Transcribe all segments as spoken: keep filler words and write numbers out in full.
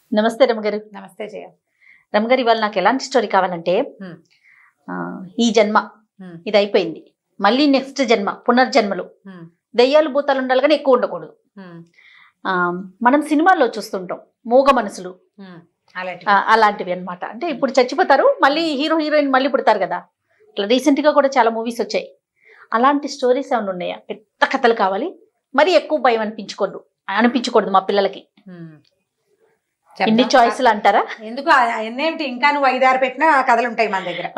నమస్తే రమగారు. నమస్తే జయ. రమగారు, ఇవాళ నాకు ఎలాంటి స్టోరీ కావాలంటే, ఈ జన్మ ఇది అయిపోయింది, మళ్ళీ నెక్స్ట్ జన్మ పునర్జన్మలు దయ్యాలు భూతాలు ఉండాలి కానీ ఎక్కువ ఉండకూడదు. మనం సినిమాల్లో చూస్తుంటాం మూగ మనసులు అలాంటివి అన్నమాట. అంటే ఇప్పుడు చచ్చిపోతారు, మళ్ళీ హీరో హీరోయిన్ మళ్ళీ పుడతారు కదా. ఇట్లా రీసెంట్ గా కూడా చాలా మూవీస్ వచ్చాయి. అలాంటి స్టోరీస్ ఏమైనా ఉన్నాయా? పెద్ద కథలు కావాలి, మరి ఎక్కువ భయం అనిపించకూడదు అనిపించకూడదు మా పిల్లలకి. ఇన్ని చాయిస్లు అంటారా? ఎందుకు ఎన్నేమిటి, ఇంకా నువ్వు ఐదారు పెట్టినా కథలు ఉంటాయి మన దగ్గర.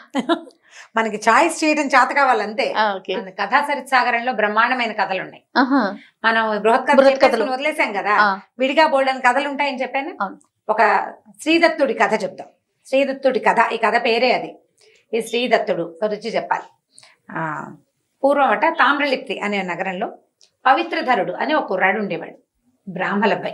మనకి చాయిస్ చేయడం చేత కావాలంతే. కథా సరిత్సాగరంలో బ్రహ్మాండమైన కథలు ఉన్నాయి. మనం బృహత్ కథలు వదిలేసాం కదా, విడిగా బోల్డని కథలు ఉంటాయని చెప్పాను. ఒక శ్రీదత్తుడి కథ చెప్తాం. శ్రీదత్తుడి కథ, ఈ కథ పేరే అది. ఈ శ్రీదత్తుడు రుచి చెప్పాలి. ఆ పూర్వం అట తామ్రలిప్తి అనే నగరంలో పవిత్రధరుడు అని ఒక కుర్రాడు ఉండేవాడు, బ్రాహ్మలబ్బాయి.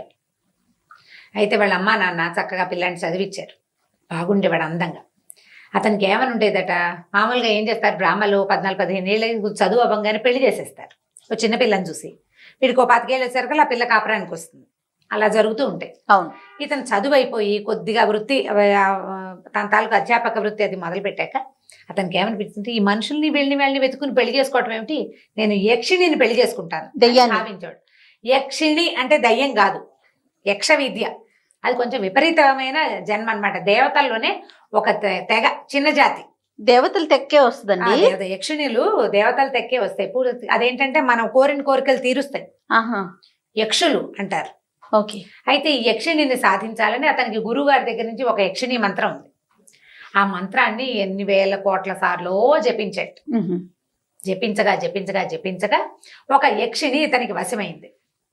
అయితే వాళ్ళ అమ్మ నాన్న చక్కగా పిల్లాన్ని చదివించారు, బాగుండేవాడు అందంగా. అతనికి ఏమని ఉండేదట, మామూలుగా ఏం చేస్తారు బ్రాహ్మలు, పద్నాలుగు పదిహేను ఏళ్ళకి చదువు అవ్వగానే పెళ్లి చేసేస్తారు. ఒక చిన్న పిల్లని చూసి వీడికి ఒక పాతికేళ్ళు వచ్చేసరికి ఆ పిల్ల కాపురానికి వస్తుంది. అలా జరుగుతూ ఉంటాయి. అవును. ఇతను చదువు అయిపోయి కొద్దిగా వృత్తి, తన తాలూకు అధ్యాపక వృత్తి అది మొదలు పెట్టాక అతనికి ఏమనిపించింది, ఈ మనుషుల్ని వీళ్ళని వీళ్ళని వెతుకుని పెళ్లి చేసుకోవటం ఏమిటి, నేను యక్షిణిని పెళ్లి చేసుకుంటాను దయ్యాన్ని భావించాడు. యక్షిణి అంటే దయ్యం కాదు, యక్ష విద్య. అది కొంచెం విపరీతమైన జన్మ అనమాట. దేవతల్లోనే ఒక తెగ, చిన్న జాతి. దేవతలు తెక్కే వస్తుందండి. యక్షిణులు దేవతలు తెక్కే వస్తాయి. అదేంటంటే మనం కోరిన కోరికలు తీరుస్తాయి, యక్షులు అంటారు. ఓకే. అయితే ఈ యక్షిణిని సాధించాలని అతనికి గురువు గారి దగ్గర నుంచి ఒక యక్షిణి మంత్రం ఉంది. ఆ మంత్రాన్ని ఎన్ని వేల కోట్ల సార్లు జపించాడు. జపించగా జపించగా జపించగా ఒక యక్షిణి ఇతనికి వశమైంది.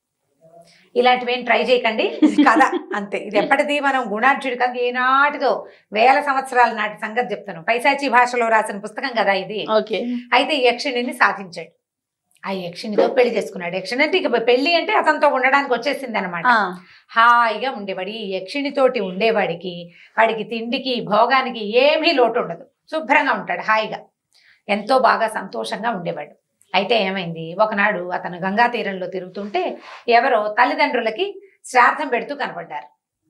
ఇలాంటివేం ట్రై చేయకండి, కదా అంతే. ఇది ఎప్పటిది మనం గుణార్జుడు కదా, ఏనాటిదో వేల సంవత్సరాల నాటి సంగతి చెప్తాను. పైశాచి భాషలో రాసిన పుస్తకం కదా ఇది. అయితే ఈ యక్షిణిని సాధించాడు. ఆ యక్షిణితో పెళ్లి చేసుకున్నాడు. యక్షిణి అంటే ఇక పెళ్లి అంటే అతనితో ఉండడానికి వచ్చేసింది అనమాట. హాయిగా ఉండేవాడు. ఈ యక్షిణితోటి ఉండేవాడికి వాడికి తిండికి భోగానికి ఏమీ లోటు ఉండదు, శుభ్రంగా ఉంటాడు, హాయిగా ఎంతో బాగా సంతోషంగా ఉండేవాడు. అయితే ఏమైంది, ఒకనాడు అతను గంగా తీరంలో తిరుగుతుంటే ఎవరో తల్లిదండ్రులకి శ్రాద్ధం పెడుతూ కనపడ్డారు.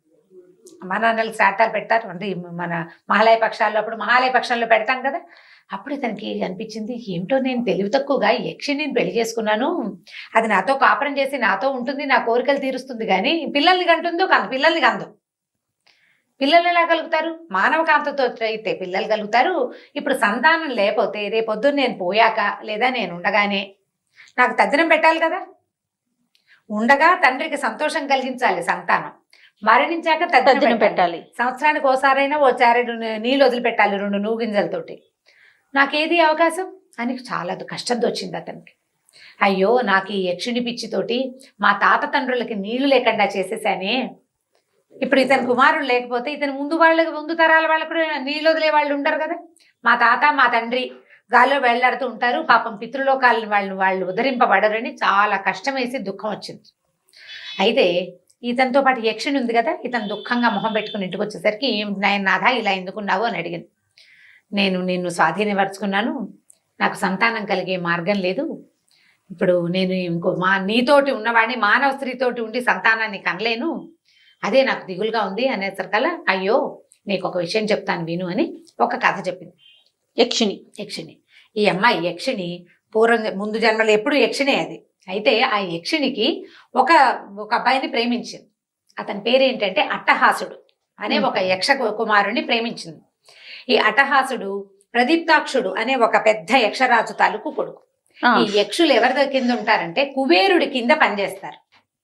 మా నాన్నలకి శ్రాద్ధాలు పెట్టారు అంటే మన మహాలయ పక్షాల్లో, అప్పుడు మహాలయ పక్షాల్లో పెడతాం కదా. అప్పుడు ఇతనికి అనిపించింది, ఏమిటో నేను తెలివి తక్కువగా యక్షిణిని పెళ్లి చేసుకున్నాను, అది నాతో కాపురం చేసి నాతో ఉంటుంది, నా కోరికలు తీరుస్తుంది, కానీ పిల్లల్ని కంటుందో కాదు, పిల్లల్ని కందు. పిల్లలు ఎలా కలుగుతారు? మానవ కాంతతో అయితే పిల్లలు కలుగుతారు. ఇప్పుడు సంతానం లేకపోతే రేపొద్దున నేను పోయాక లేదా నేను ఉండగానే నాకు తద్దినం పెట్టాలి కదా. ఉండగా తండ్రికి సంతోషం కలిగించాలి సంతానం, మరణించాక తద్దినం పెట్టాలి. సంవత్సరానికి ఓసారైనా ఓ చారెడు నీళ్ళు వదిలిపెట్టాలి రెండు నువ్వు గింజలతోటి. నాకేది అవకాశం అని చాలా కష్టంతో వచ్చింది అతనికి. అయ్యో, నాకు ఈ యక్షిణి పిచ్చితోటి మా తాత తండ్రులకి నీళ్లు లేకుండా చేసేసానే. ఇప్పుడు ఇతని కుమారుడు లేకపోతే ఇతని ముందు వాళ్ళకి, ముందు తరాల వాళ్ళకు కూడా నీళ్ళు వదిలే వాళ్ళు ఉండరు కదా. మా తాత మా తండ్రి గాల్లో వెళ్లాడుతూ ఉంటారు, పాపం పితృలోకాలను వాళ్ళు వాళ్ళు ఉద్ధరింపబడరని చాలా కష్టం వేసి దుఃఖం వచ్చింది. అయితే ఇతనితో పాటు యక్షిణి ఉంది కదా, ఇతను దుఃఖంగా మొహం పెట్టుకుని ఇంటికి వచ్చేసరికి, ఏం నాథా ఇలా ఎందుకున్నావు అని అడిగింది. నేను నిన్ను స్వాధీనపరుచుకున్నాను, నాకు సంతానం కలిగే మార్గం లేదు, ఇప్పుడు నేను ఇంకో మా నీతోటి ఉన్నవాడిని మానవ స్త్రీతోటి ఉండి సంతానాన్ని కనలేను, అదే నాకు దిగులుగా ఉంది అనేసరికల్లా, అయ్యో నీకు ఒక విషయం చెప్తాను విను అని ఒక కథ చెప్పింది. యక్షిణి యక్షిణి ఈ అమ్మాయి యక్షిణి పూర్వం ముందు జన్మలో ఎప్పుడు యక్షిణే అది. అయితే ఆ యక్షిణికి ఒక ఒక అబ్బాయిని ప్రేమించింది. అతని పేరు ఏంటంటే అట్టహాసుడు అనే ఒక యక్ష కుమారుణ్ణి ప్రేమించింది. ఈ అట్టహాసుడు ప్రదీప్తాక్షుడు అనే ఒక పెద్ద యక్షరాజు తాలూకు కొడుకు. ఈ యక్షులు ఎవరి కింద ఉంటారంటే కుబేరుడి కింద పనిచేస్తారు.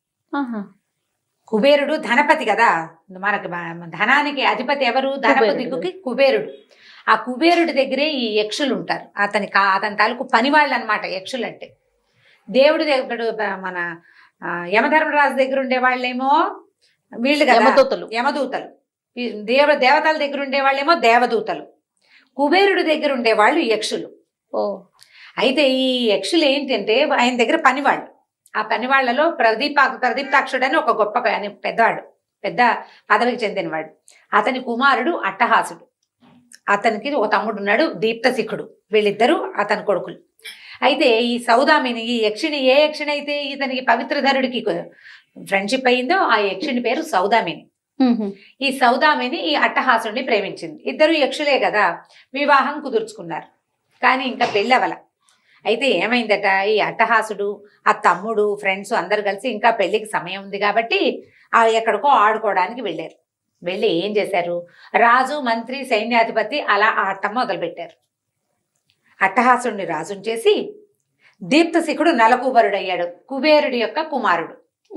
కుబేరుడు ధనపతి కదా, మనకి ధనానికి అధిపతి ఎవరు? ధనపతికి కుబేరుడు. ఆ కుబేరుడి దగ్గరే ఈ యక్షులు ఉంటారు. అతని కా అతని తాలూకు పనివాళ్ళు అనమాట యక్షులు అంటే. దేవుడి దగ్గర మన యమధర్మరాజు దగ్గర ఉండే వాళ్ళేమో వీళ్ళు కదా యమదూతలు. యమదూతలు దేవ దేవతల దగ్గర ఉండే వాళ్ళేమో దేవదూతలు. కుబేరుడి దగ్గర ఉండేవాళ్ళు యక్షులు. ఓ అయితే ఈ యక్షులు ఏంటంటే ఆయన దగ్గర పనివాళ్ళు. ఆ పనివాళ్లలో ప్రదీప ప్రదీప్తాక్షుడు అని ఒక గొప్ప పెద్దవాడు, పెద్ద పదవికి చెందినవాడు. అతని కుమారుడు అట్టహాసుడు. అతనికి ఒక తమ్ముడు ఉన్నాడు దీప్తశిఖుడు. వీళ్ళిద్దరూ అతని కొడుకులు. అయితే ఈ సౌదామిని, ఈ యక్షిణి ఏ యక్షిణి అయితే ఇతనికి పవిత్రధరుడికి ఫ్రెండ్షిప్ అయిందో ఆ యక్షిణి పేరు సౌదామిని. ఈ సౌదామిని ఈ అట్టహాసుడిని ప్రేమించింది. ఇద్దరు యక్షులే కదా, వివాహం కుదుర్చుకున్నారు. కానీ ఇంకా పెళ్ళవల. అయితే ఏమైందట, ఈ అట్టహాసుడు ఆ తమ్ముడు ఫ్రెండ్స్ అందరు కలిసి ఇంకా పెళ్లికి సమయం ఉంది కాబట్టి ఆ ఎక్కడికో ఆడుకోవడానికి వెళ్ళారు. వెళ్ళి ఏం చేశారు, రాజు మంత్రి సైన్యాధిపతి అలా ఆడటం మొదలుపెట్టారు. అట్టహాసుడిని రాజుని చేసి దీప్తశిఖుడు నలకూబరుడయ్యాడు, కుబేరుడి యొక్క కుమారుడు.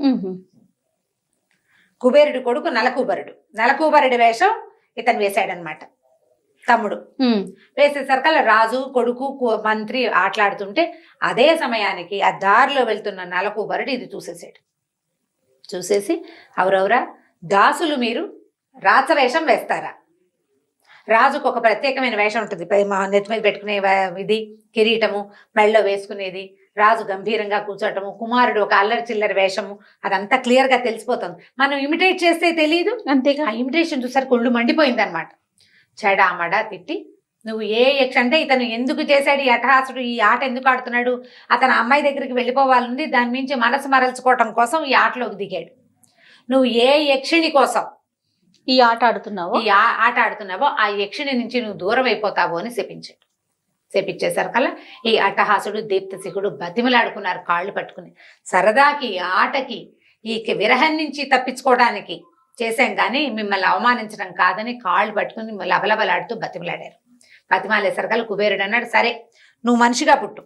కుబేరుడి కొడుకు నలకూబరుడు. నలకూబరుడి వేషం ఇతను వేశాడనమాట తమ్ముడు. వేసేసరికల్లా రాజు కొడుకు మంత్రి ఆటలాడుతుంటే అదే సమయానికి ఆ దారిలో వెళ్తున్న నలకూబరుడు ఇది చూసేసాడు. చూసేసి, అవరవరా దాసులు మీరు రాచవేషం వేస్తారా? రాజుకు ఒక ప్రత్యేకమైన వేషం ఉంటుంది, నెత్తి మీద పెట్టుకునే ఇది కిరీటము, మెళ్ళలో వేసుకునేది, రాజు గంభీరంగా కూర్చోటము, కుమారుడు ఒక అల్లరి చిల్లరి వేషము, అదంతా క్లియర్ గా తెలిసిపోతుంది. మనం ఇమిటేట్ చేస్తే తెలియదు, అంతేగా. ఆ ఇమిటేషన్ చూసారు కొళ్ళు మండిపోయింది అనమాట. చెడామడా తిట్టి, నువ్వు ఏ యక్ష అంటే ఇతను ఎందుకు చేశాడు ఈ అట్టహాసుడు, ఈ ఆట ఎందుకు ఆడుతున్నాడు, అతను అమ్మాయి దగ్గరికి వెళ్ళిపోవాలని దాని నుంచి మనసు మరల్చుకోవటం కోసం ఈ ఆటలోకి దిగాడు. నువ్వు ఏ యక్షిణి కోసం ఈ ఆట ఆడుతున్నావో ఈ ఆట ఆడుతున్నావో ఆ యక్షిణి నుంచి నువ్వు దూరం అయిపోతావు అని శపించాడు. శపించేసరికల్లా ఈ అట్టహాసుడు దీప్తశిఖుడు బతిమలాడుకున్నారు కాళ్ళు పట్టుకుని. సరదాకి ఆటకి ఈ విరహం నుంచి తప్పించుకోవడానికి చేశాం కానీ మిమ్మల్ని అవమానించడం కాదని కాళ్ళు పట్టుకుని లబలబలాడుతూ బతిమలాడారు. బతిమాలేసరికల్లా కుబేరుడు అన్నాడు, సరే నువ్వు మనిషిగా పుట్టు,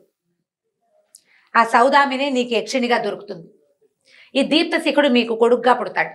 ఆ సౌదామినే నీకు యక్షిణిగా దొరుకుతుంది, ఈ దీప్తశిఖుడు మీకు కొడుకుగా పుడతాడు.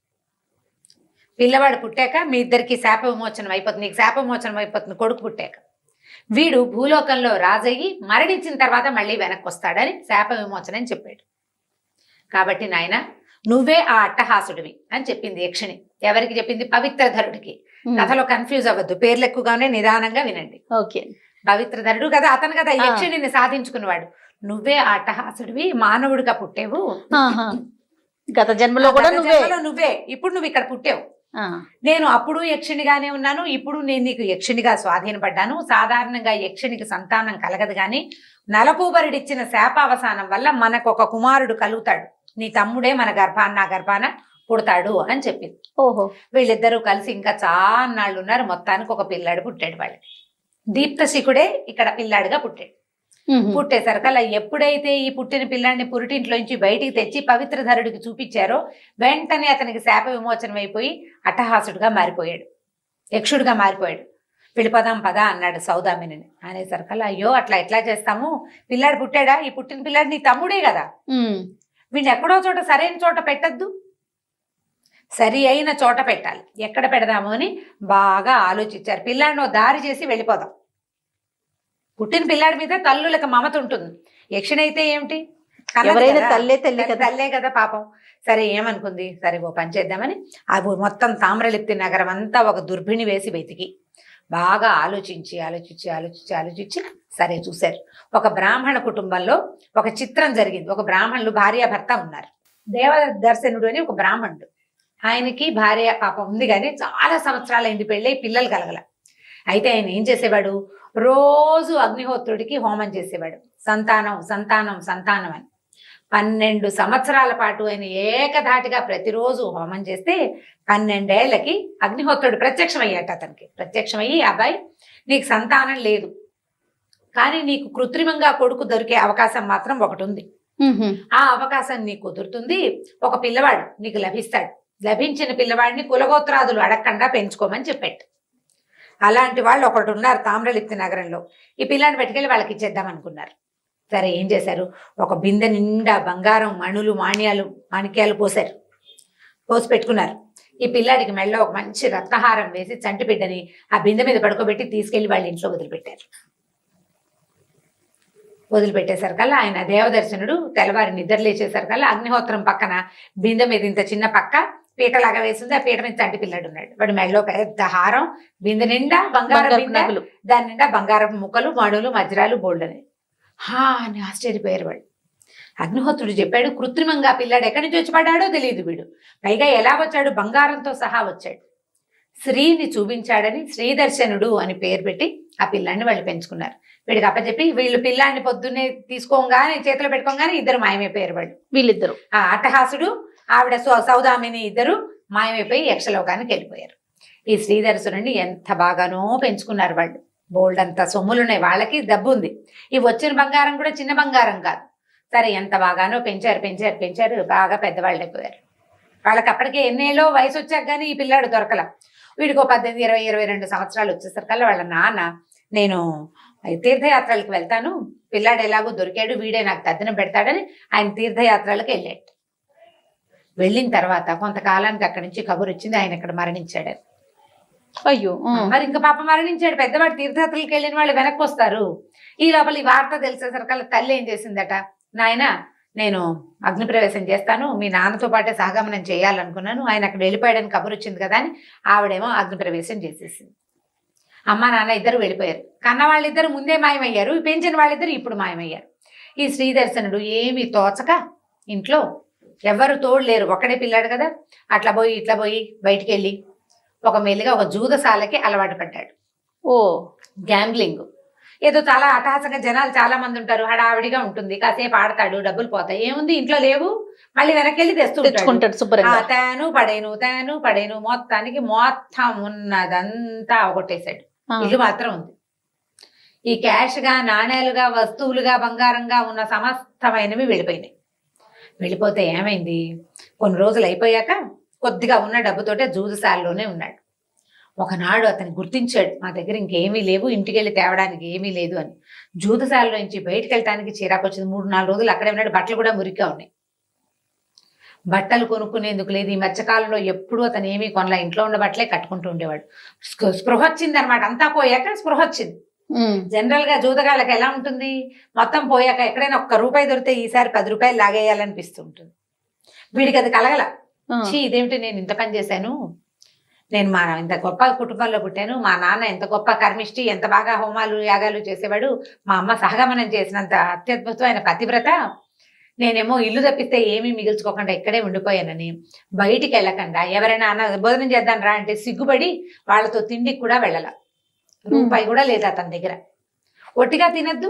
పిల్లవాడు పుట్టాక మీ ఇద్దరికి శాప విమోచనం అయిపోతుంది, నీకు శాప విమోచనం అయిపోతుంది కొడుకు పుట్టాక. వీడు భూలోకంలో రాజయ్యి మరణించిన తర్వాత మళ్ళీ వెనక్కి వస్తాడని శాప విమోచన అని చెప్పాడు. కాబట్టి నాయన నువ్వే ఆ అట్టహాసుడివి అని చెప్పింది యక్షిణి. ఎవరికి చెప్పింది? పవిత్రధరుడికి. కథలో కన్ఫ్యూజ్ అవ్వద్దు, పేర్లు ఎక్కువగానే నిదానంగా వినండి. ఓకే. పవిత్రధరుడు కదా, అతను కదా యక్షిణిని సాధించుకున్నవాడు. నువ్వే ఆ అట్టహాసుడివి, మానవుడిగా పుట్టేవు, గత జన్మలో కూడా నువ్వే, ఇప్పుడు నువ్వు ఇక్కడ పుట్టావు. నేను అప్పుడు యక్షిణిగానే ఉన్నాను, ఇప్పుడు నేను నీకు యక్షిణిగా స్వాధీనపడ్డాను. సాధారణంగా యక్షిణికి సంతానం కలగదు కానీ నలకూబరుడిచ్చిన శాపావసానం వల్ల మనకు ఒక కుమారుడు కలుగుతాడు, నీ తమ్ముడే మన గర్భాన్న నా గర్భాన పుడతాడు అని చెప్పింది. ఓహో. వీళ్ళిద్దరూ కలిసి ఇంకా చాలా నాళ్ళు ఉన్నారు. మొత్తానికి ఒక పిల్లాడు పుట్టాడు వాళ్ళకి. దీప్తశిఖుడే ఇక్కడ పిల్లాడుగా పుట్టాడు. పుట్టేసరికల్లా ఎప్పుడైతే ఈ పుట్టిన పిల్లాడిని పురిటింట్లోంచి బయటికి తెచ్చి పవిత్రధరుడికి చూపించారో వెంటనే అతనికి శాప విమోచనం అయిపోయి అట్టహాసుడుగా మారిపోయాడు, యక్షుడిగా మారిపోయాడు. వెళ్ళిపోదాం పదా అన్నాడు సౌదామిని. అనేసరికల్లా అయ్యో అట్లా ఎట్లా చేస్తాము, పిల్లాడు పుట్టాడా, ఈ పుట్టిన పిల్లాడు నీ తమ్ముడే కదా, వీడిని ఎక్కడో చోట సరైన చోట పెట్టద్దు, సరి అయిన చోట పెట్టాలి, ఎక్కడ పెడదాము అని బాగా ఆలోచించారు. పిల్లాడిని దారి చేసి వెళ్ళిపోదాం. పుట్టిన పిల్లాడి మీద తల్లులకు మమత ఉంటుంది, యక్షిణైతే ఏమిటి, ఎవరైనా తల్లే తల్లి తల్లే కదా పాపం. సరే ఏమనుకుంది, సరే ఓ పని చేద్దామని అవి మొత్తం తామ్రలిప్తి నగరం అంతా ఒక దుర్భిణి వేసి వెతికి బాగా ఆలోచించి ఆలోచించి ఆలోచించి ఆలోచించి సరే చూశారు. ఒక బ్రాహ్మణ కుటుంబంలో ఒక చిత్రం జరిగింది. ఒక బ్రాహ్మణులు భార్యాభర్త ఉన్నారు. దేవదర్శనుడు అని ఒక బ్రాహ్మణుడు, ఆయనకి భార్య పాపం ఉంది కానీ చాలా సంవత్సరాలైంది పెళ్ళై పిల్లలు కలగల. అయితే ఆయన ఏం చేసేవాడు, రోజు అగ్నిహోత్రుడికి హోమం చేసేవాడు, సంతానం సంతానం సంతానం అని. పన్నెండు సంవత్సరాల పాటు ఆయన ఏకధాటిగా ప్రతిరోజు హోమం చేస్తే పన్నెండేళ్లకి అగ్నిహోత్రుడు ప్రత్యక్షమయ్యాట. అతనికి ప్రత్యక్షమయ్యి, అబ్బాయి నీకు సంతానం లేదు కానీ నీకు కృత్రిమంగా కొడుకు దొరికే అవకాశం మాత్రం ఒకటి ఉంది, ఆ అవకాశం నీకు కుదురుతుంది, ఒక పిల్లవాడు నీకు లభిస్తాడు, లభించిన పిల్లవాడిని కులగోత్రాదులు అడగకుండా పెంచుకోమని చెప్పాడు. అలాంటి వాళ్ళు ఒకటి ఉన్నారు తామ్రలిప్తి నగరంలో. ఈ పిల్లాన్ని పట్టుకెళ్ళి వాళ్ళకి ఇచ్చేద్దాం అనుకున్నారు. సరే ఏం చేశారు, ఒక బిందె నిండా బంగారం మణులు మాణ్యాలు మాణిక్యాలు పోసారు, పోసి పెట్టుకున్నారు. ఈ పిల్లాడికి మెళ్ళ ఒక మంచి రత్నహారం వేసి చంటి బిడ్డని ఆ బిందె మీద పడుకోబెట్టి తీసుకెళ్లి వాళ్ళ ఇంట్లో వదిలిపెట్టారు. వదిలిపెట్టేసరికల్లా ఆయన దేవదర్శనుడు తెల్లవారి నిద్ర లేచేసరికల్లా అగ్నిహోత్రం పక్కన బిందె మీద ఇంత చిన్న పక్క పీటలాగా వేసింది, ఆ పీట మీద చంటి పిల్లాడు ఉన్నాడు. వాడి మెడలో పెద్ద హారం, బిందె నిండా బంగారం బిందెలు, దాని నిండా బంగారం ముక్కలు మడులు వజ్రాలు బోల్డని. హా అని ఆశ్చర్యపోయారు వాళ్ళు. అగ్నిహోత్రుడు చెప్పాడు, కృత్రిమంగా పిల్లాడు ఎక్కడి నుంచి వచ్చి పడ్డాడో తెలియదు, వీడు పైగా ఎలా వచ్చాడు, బంగారంతో సహా వచ్చాడు. శ్రీని చూపించాడని శ్రీదర్శనుడు అని పేరు పెట్టి ఆ పిల్లాన్ని వాళ్ళు పెంచుకున్నారు. వీడికి అప్పచెప్పి వీళ్ళు పిల్లాన్ని పొద్దున్నే తీసుకోగానే చేతిలో పెట్టుకోగానే ఇద్దరు మాయమైపోయారు వాళ్ళు. వీళ్ళిద్దరు, ఆ అట్టహాసుడు ఆవిడ సౌదామిని ఇద్దరు మాయమైపోయి యక్షలోకానికి వెళ్ళిపోయారు. ఈ శ్రీధరసురుని ఎంత బాగానో పెంచుకున్నారు వాళ్ళు. బోల్డ్ అంత సొమ్ములు ఉన్నాయి, వాళ్ళకి డబ్బు ఉంది. ఈ వచ్చిన బంగారం కూడా చిన్న బంగారం కాదు. సరే ఎంత బాగానో పెంచారు పెంచారు పెంచారు బాగా పెద్దవాళ్ళు అయిపోయారు. వాళ్ళకి అప్పటికే ఎన్నేళ్ళో వయసు వచ్చాక కానీ ఈ పిల్లాడు దొరకల. వీడికో పద్దెనిమిది ఇరవై ఇరవై రెండు సంవత్సరాలు వచ్చేసరికల్లా వాళ్ళ నాన్న, నేను తీర్థయాత్రలకు వెళ్తాను, పిల్లాడు ఎలాగో దొరికాడు, వీడే నాకు తద్దినం పెడతాడని ఆయన తీర్థయాత్రలకు వెళ్ళాడు. వెళ్ళిన తర్వాత కొంతకాలానికి అక్కడి నుంచి కబురు వచ్చింది ఆయన ఇక్కడ మరణించాడు. అయ్యో, మరి ఇంకా పాప మరణించాడు. పెద్దవాడు తీర్థయాత్రలకు వెళ్ళిన వాళ్ళు వెనక్కి వస్తారు. ఈ లోపల ఈ వార్త తెలిసేసరికల్లా తల్లి ఏం చేసిందట, నాయన నేను అగ్నిప్రవేశం చేస్తాను, మీ నాన్నతో పాటే సహగమనం చేయాలనుకున్నాను, ఆయన అక్కడ వెళ్ళిపోయాడని కబురు వచ్చింది కదా అని ఆవిడేమో అగ్నిప్రవేశం చేసేసింది. అమ్మ నాన్న ఇద్దరు వెళ్ళిపోయారు. కన్న వాళ్ళిద్దరు ముందే మాయమయ్యారు, పెంచిన వాళ్ళిద్దరు ఇప్పుడు మాయమయ్యారు. ఈ శ్రీదర్శనుడు ఏమీ తోచక ఇంట్లో ఎవరు తోడు లేరు, ఒక్కడే పిల్లాడు కదా, అట్లా పోయి ఇట్లా పోయి బయటికి వెళ్ళి ఒక మెల్లిగా ఒక జూదశాలకి అలవాటు పడ్డాడు. ఓ గ్యాంబ్లింగ్ ఏదో చాలా అటహాసంగా జనాలు చాలా మంది ఉంటారు, హడావిడిగా ఉంటుంది, కాసేపు ఆడతాడు, డబ్బులు పోతాయి, ఏముంది ఇంట్లో లేవు, మళ్ళీ వెనకెళ్ళి తెస్తుంటాడు. శుభ్రంగా తేను పడేను తేను పడేను మొత్తానికి మొత్తం ఉన్నదంతా అవగొట్టేశాడు. ఇల్లు మాత్రం ఉంది. ఈ క్యాష్ గా నాణేలుగా వస్తువులుగా బంగారంగా ఉన్న సమస్తమైనవి వెళ్ళిపోయినాయి. వెళ్ళిపోతే ఏమైంది, కొన్ని రోజులు అయిపోయాక కొద్దిగా ఉన్న డబ్బుతోటే జూదశాలలోనే ఉన్నాడు. ఒకనాడు అతను గుర్తించాడు, మా దగ్గర ఇంకేమీ లేవు, ఇంటికి వెళ్ళి తేవడానికి ఏమీ లేదు అని. జూదశాలలో నుంచి బయటకు వెళ్ళటానికి చిరాకు వచ్చింది. మూడు నాలుగు రోజులు అక్కడే ఉన్నాడు. బట్టలు కూడా మురిగ్గా ఉన్నాయి. బట్టలు కొనుక్కునేందుకు లేదు. ఈ మధ్యకాలంలో ఎప్పుడూ అతను ఏమీ కొనలా, ఇంట్లో ఉన్న బట్టలే కట్టుకుంటూ ఉండేవాడు. స్పృహ వచ్చింది అనమాట. అంతా పోయాక స్పృహ వచ్చింది. జనరల్ గా జూదగాళ్ళకి ఎలా ఉంటుంది, మొత్తం పోయాక ఎక్కడైనా ఒక్క రూపాయి దొరికితే ఈసారి పది రూపాయలు లాగేయాలనిపిస్తూ ఉంటుంది. వీడికి అది కలగల. చీ ఇదేమిటి, నేను ఇంత పని చేశాను, నేను మా ఇంత గొప్ప కుటుంబంలో పుట్టాను, మా నాన్న ఎంత గొప్ప కర్మిష్టి, ఎంత బాగా హోమాలు యాగాలు చేసేవాడు, మా అమ్మ సహగమనం చేసినంత అత్యద్భుతమైన పతివ్రత, నేనేమో ఇల్లు తప్పిస్తే ఏమీ మిగిల్చుకోకుండా ఇక్కడే ఉండిపోయానని బయటికి వెళ్ళకుండా ఎవరైనా అన్న భోజనం చేద్దాం రా అంటే సిగ్గుపడి వాళ్ళతో తిండికి కూడా వెళ్ళాల. రూపాయి కూడా లేదు అతని దగ్గర. ఒట్టిగా తినద్దు,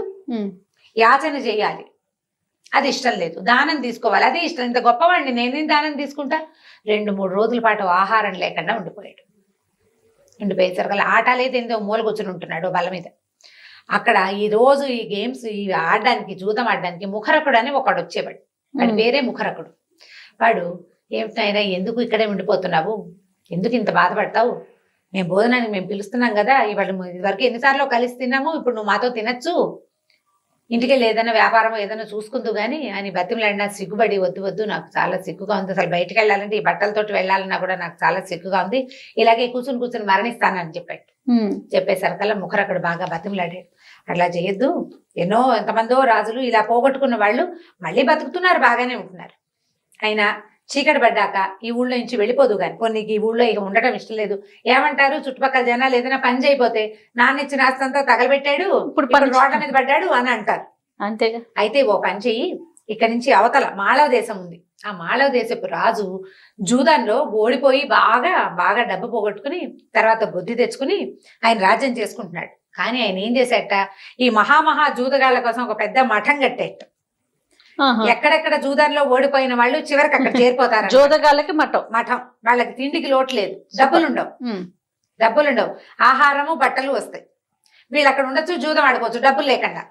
యాచన చేయాలి, అది ఇష్టం లేదు. దానం తీసుకోవాలి, అది ఇష్టం. ఇంత గొప్పవాడిని నేనేం దానం తీసుకుంటా. రెండు మూడు రోజుల పాటు ఆహారం లేకుండా ఉండిపోయాడు. ఉండిపోయేసరికి ఆట లేదు, ఏందో మూల కూర్చుని ఉంటున్నాడు బల్ల మీద. అక్కడ ఈ రోజు ఈ గేమ్స్ ఈ ఆడడానికి, జూదం ఆడడానికి ముఖరకుడు అని ఒకడు వచ్చేవాడు. వాడి పేరే ముఖరకుడు. వాడు ఏమిటైనా ఎందుకు ఇక్కడే ఉండిపోతున్నావు, ఎందుకు ఇంత బాధపడతావు, మేము భోజనానికి మేము పిలుస్తున్నాం కదా, ఇవాళ ఇదివరకు ఎన్నిసార్లు కలిసి తిన్నాము, ఇప్పుడు నువ్వు మాతో తినచ్చు, ఇంటికెళ్ళి ఏదైనా వ్యాపారం ఏదైనా చూసుకుందు కానీ అని బతిమలాడినా సిగ్గుపడి వద్దు వద్దు నాకు చాలా సిగ్గుగా ఉంది, అసలు బయటకు వెళ్ళాలంటే ఈ బట్టలతోటి వెళ్ళాలన్నా కూడా నాకు చాలా సిగ్గుగా ఉంది, ఇలాగే కూర్చుని కూర్చుని మరణిస్తానని చెప్పాడు. చెప్పేసరికల్లా ముఖరకుడు బాగా బతిమలాడాడు. అట్లా చేయొద్దు, ఎన్నో ఎంతమందో రాజులు ఇలా పోగొట్టుకున్న వాళ్ళు మళ్ళీ బతుకుతున్నారు, బాగానే ఉంటున్నారు. అయినా చీకటి పడ్డాక ఈ ఊళ్ళో నుంచి వెళ్ళిపోదు కానీ కొన్ని ఈ ఊళ్ళో ఇక ఉండటం ఇష్టం లేదు. ఏమంటారు చుట్టుపక్కల జనాలు, ఏదైనా పని చేయపోతే నాన్న ఇచ్చిన ఆస్తంతా తగలబెట్టాడు, ఇప్పుడు రోడ్ల మీద పడ్డాడు అని అంటారు. అంతేగా. అయితే ఓ పని చెయ్యి, ఇక్కడ నుంచి అవతల మాళవ దేశం ఉంది, ఆ మాళవ దేశపు రాజు జూదంలో ఓడిపోయి బాగా బాగా డబ్బు పోగొట్టుకుని తర్వాత బుద్ధి తెచ్చుకుని ఆయన రాజ్యం చేసుకుంటున్నాడు. కానీ ఆయన ఏం చేసేట, ఈ మహామహా జూదగాళ్ల కోసం ఒక పెద్ద మఠం కట్టేట. ఎక్కడెక్కడ జూదంలో ఓడిపోయిన వాళ్ళు చివరికి అక్కడ చేరిపోతారు. జూదగాళ్ళకి మఠం మఠం వాళ్ళకి తిండికి లోటు లేదు, డబ్బులుండవు డబ్బులుండవు ఆహారము బట్టలు వస్తాయి. వీళ్ళు అక్కడ ఉండొచ్చు, జూదం ఆడుకోవచ్చు డబ్బులు లేకుండా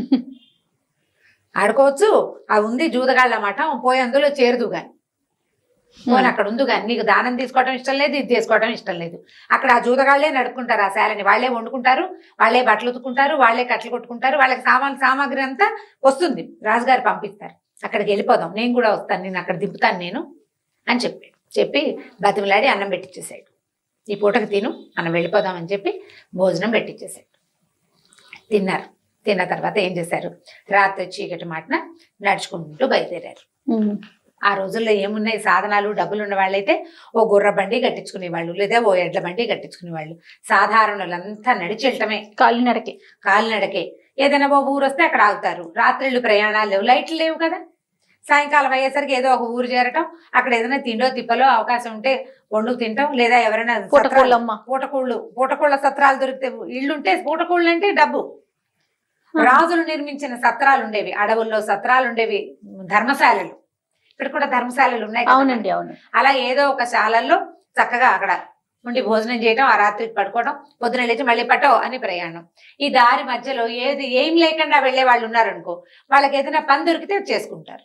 ఆడుకోవచ్చు. ఆ ఉంది జూదగాళ్ళ మఠం, పోయి అందులో చేరదు గాని పోనీ అక్కడ ఉంది కానీ నీకు దానం తీసుకోవడం ఇష్టం లేదు, ఇది తీసుకోవడం ఇష్టం లేదు. అక్కడ ఆ జూదగాళ్లే నడుపుకుంటారు ఆ శాలని, వాళ్లే వండుకుంటారు, వాళ్లే బట్టలు ఉతుకుంటారు, వాళ్లే కట్టలు కొట్టుకుంటారు, వాళ్ళకి సామాన్ సామాగ్రి అంతా వస్తుంది, రాజుగారు పంపిస్తారు. అక్కడికి వెళ్ళిపోదాం, నేను కూడా వస్తాను, నేను అక్కడ దింపుతాను నేను అని చెప్పాడు. చెప్పి బతిమలాడి అన్నం పెట్టించేసాడు. ఈ పూటకి తిను, మనం వెళ్ళిపోదాం అని చెప్పి భోజనం పెట్టించేసాడు. తిన్నారు. తిన్న తర్వాత ఏం చేశారు, రాత్రి చీకటి మాటన నడుచుకుంటూ బయలుదేరారు. ఆ రోజుల్లో ఏమున్నాయి సాధనాలు, డబ్బులు ఉన్న వాళ్ళైతే ఓ గుర్ర బండి కట్టించుకునేవాళ్ళు, లేదా ఓ ఎడ్ల బండి కట్టించుకునేవాళ్ళు. సాధారణులంతా నడిచి వెళ్ళటమే, కాలినడకే కాలినడకే. ఏదైనా ఓ ఊరు వస్తే అక్కడ ఆగుతారు. రాత్రిళ్ళు ప్రయాణాలు లేవు, లైట్లు లేవు కదా. సాయంకాలం అయ్యేసరికి ఏదో ఒక ఊరు చేరటం, అక్కడ ఏదైనా తిండో తిప్పలో అవకాశం ఉంటే వండుకు తింటాం, లేదా ఎవరైనా పూటకోళ్ళమ్మ పూటకోళ్ళు పూటకోళ్ళ సత్రాలు దొరికితే, ఇళ్ళుంటే పూటకోళ్ళు అంటే డబ్బు. రాజులు నిర్మించిన సత్రాలు ఉండేవి, అడవుల్లో సత్రాలు ఉండేవి, ధర్మశాలలు. ఇక్కడ కూడా ధర్మశాలలు ఉన్నాయి కదా అవునండి మనకి. అవును అలా ఏదో ఒక శాలల్లో చక్కగా అక్కడ ఉండి భోజనం చేయడం, ఆ రాత్రికి పడుకోవడం, పొద్దున లేచి మళ్ళీ పట్టో అని ప్రయాణం. ఈ దారి మధ్యలో ఏది ఏం లేకుండా వెళ్లే వాళ్ళు ఉన్నారనుకో, వాళ్ళకి ఏదైనా పని దొరికితే చేసుకుంటారు,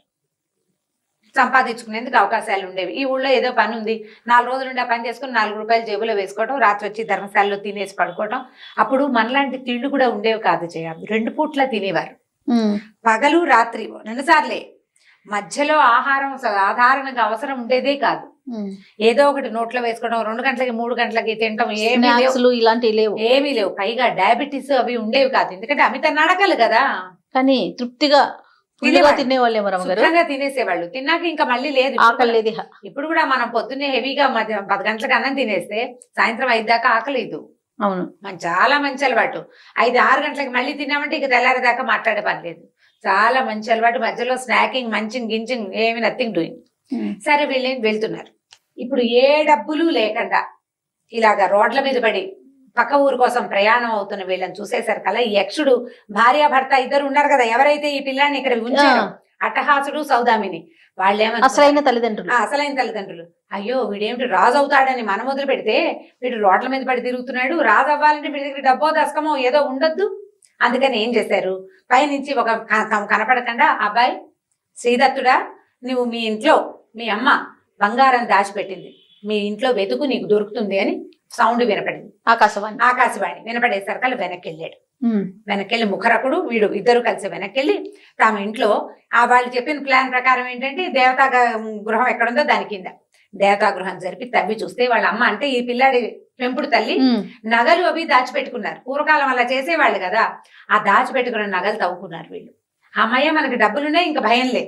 సంపాదించుకునేందుకు అవకాశాలు ఉండేవి. ఈ ఊళ్ళో ఏదో పని ఉంది, నాలుగు రోజులు ఉండే పని చేసుకుని నాలుగు రూపాయలు జేబులో వేసుకోవడం, రాత్రి వచ్చి ధర్మశాలలో తినేసి పడుకోవడం. అప్పుడు మనలాంటి తిండి కూడా ఉండేవి కాదు చేయ, రెండు పూట్ల తినేవారు, పగలు రాత్రి రెండు సార్లే. మధ్యలో ఆహారం సాధారణంగా అవసరం ఉండేదే కాదు, ఏదో ఒకటి నోట్లో వేసుకోవడం, రెండు గంటలకి మూడు గంటలకి తినడం, ఏమీ లేవు, ఇలాంటివి లేవు, ఏమీ లేవు. పైగా డయాబెటీస్ అవి ఉండేవి కాదు, ఎందుకంటే అమిత నడకలు కదా. కానీ తృప్తిగా తినేవాళ్ళేమో రమ్మగారు, తినేసేవాళ్ళు. తిన్నాక ఇంకా మళ్ళీ లేదు, ఆకలి లేదు. ఇప్పుడు కూడా మనం పొద్దున్నే హెవీగా మధ్య పది గంటలకు అన్నం తినేస్తే సాయంత్రం ఐదు దాకా ఆకలేదు. అవును, మన చాలా మంచి అలవాటు. ఐదు ఆరు గంటలకి మళ్ళీ తిన్నామంటే ఇక తెల్లారేదాకా మాట్లాడే పని లేదు, చాలా మంచి అలవాటు. మధ్యలో స్నాకింగ్, మంచింగ్, గించింగ్ ఏమి నథింగ్ డూయింగ్. సరే వీళ్ళేం వెళ్తున్నారు. ఇప్పుడు ఏ డబ్బులు లేకుండా ఇలాగా రోడ్ల మీద పడి పక్క ఊరు కోసం ప్రయాణం అవుతున్న వీళ్ళని చూసేసరికల్లా ఈ యక్షుడు భార్యాభర్త ఇద్దరు ఉన్నారు కదా, ఎవరైతే ఈ పిల్లాన్ని ఇక్కడ ఉంచారో అట్టహాసుడు సౌదామిని, వాళ్ళేమన్నా అసలైన తల్లిదండ్రులు అసలైన తల్లిదండ్రులు అయ్యో వీడేమిటి రాజు అవుతాడని మనం మొదలు పెడితే వీడు రోడ్ల మీద పడి తిరుగుతున్నాడు, రాజు అవ్వాలంటే వీడి దగ్గర డబ్బో దశకమో ఏదో ఉండొద్దు. అందుకని ఏం చేశారు, పైనుంచి ఒక కనపడకుండా, అబ్బాయి శ్రీదత్తుడా, నువ్వు మీ ఇంట్లో మీ అమ్మ బంగారం దాచిపెట్టింది, మీ ఇంట్లో వెతుకు నీకు దొరుకుతుంది అని సౌండ్ వినపడింది. ఆకాశవాణి ఆకాశవాణి వినపడేసరికల్లా వెనక్కి వెళ్ళాడు. వెనక్కి ముఖరకుడు వీడు ఇద్దరు కలిసి వెనక్కి వెళ్ళి తమ ఇంట్లో ఆ వాళ్ళు చెప్పిన ప్లాన్ ప్రకారం ఏంటంటే దేవతా గృహం ఎక్కడుందో దాని కింద దేవతా గృహం జరిపి తవ్వి చూస్తే వాళ్ళ అమ్మ అంటే ఈ పిల్లాడి పెంపుడు తల్లి నగలు అవి దాచిపెట్టుకున్నారు. పూర్వకాలం అలా చేసేవాళ్ళు కదా, ఆ దాచిపెట్టుకున్న నగలు తవ్వుకున్నారు వీళ్ళు. అమ్మయ్య మనకి డబ్బులున్నాయి, ఇంకా భయం లేదు,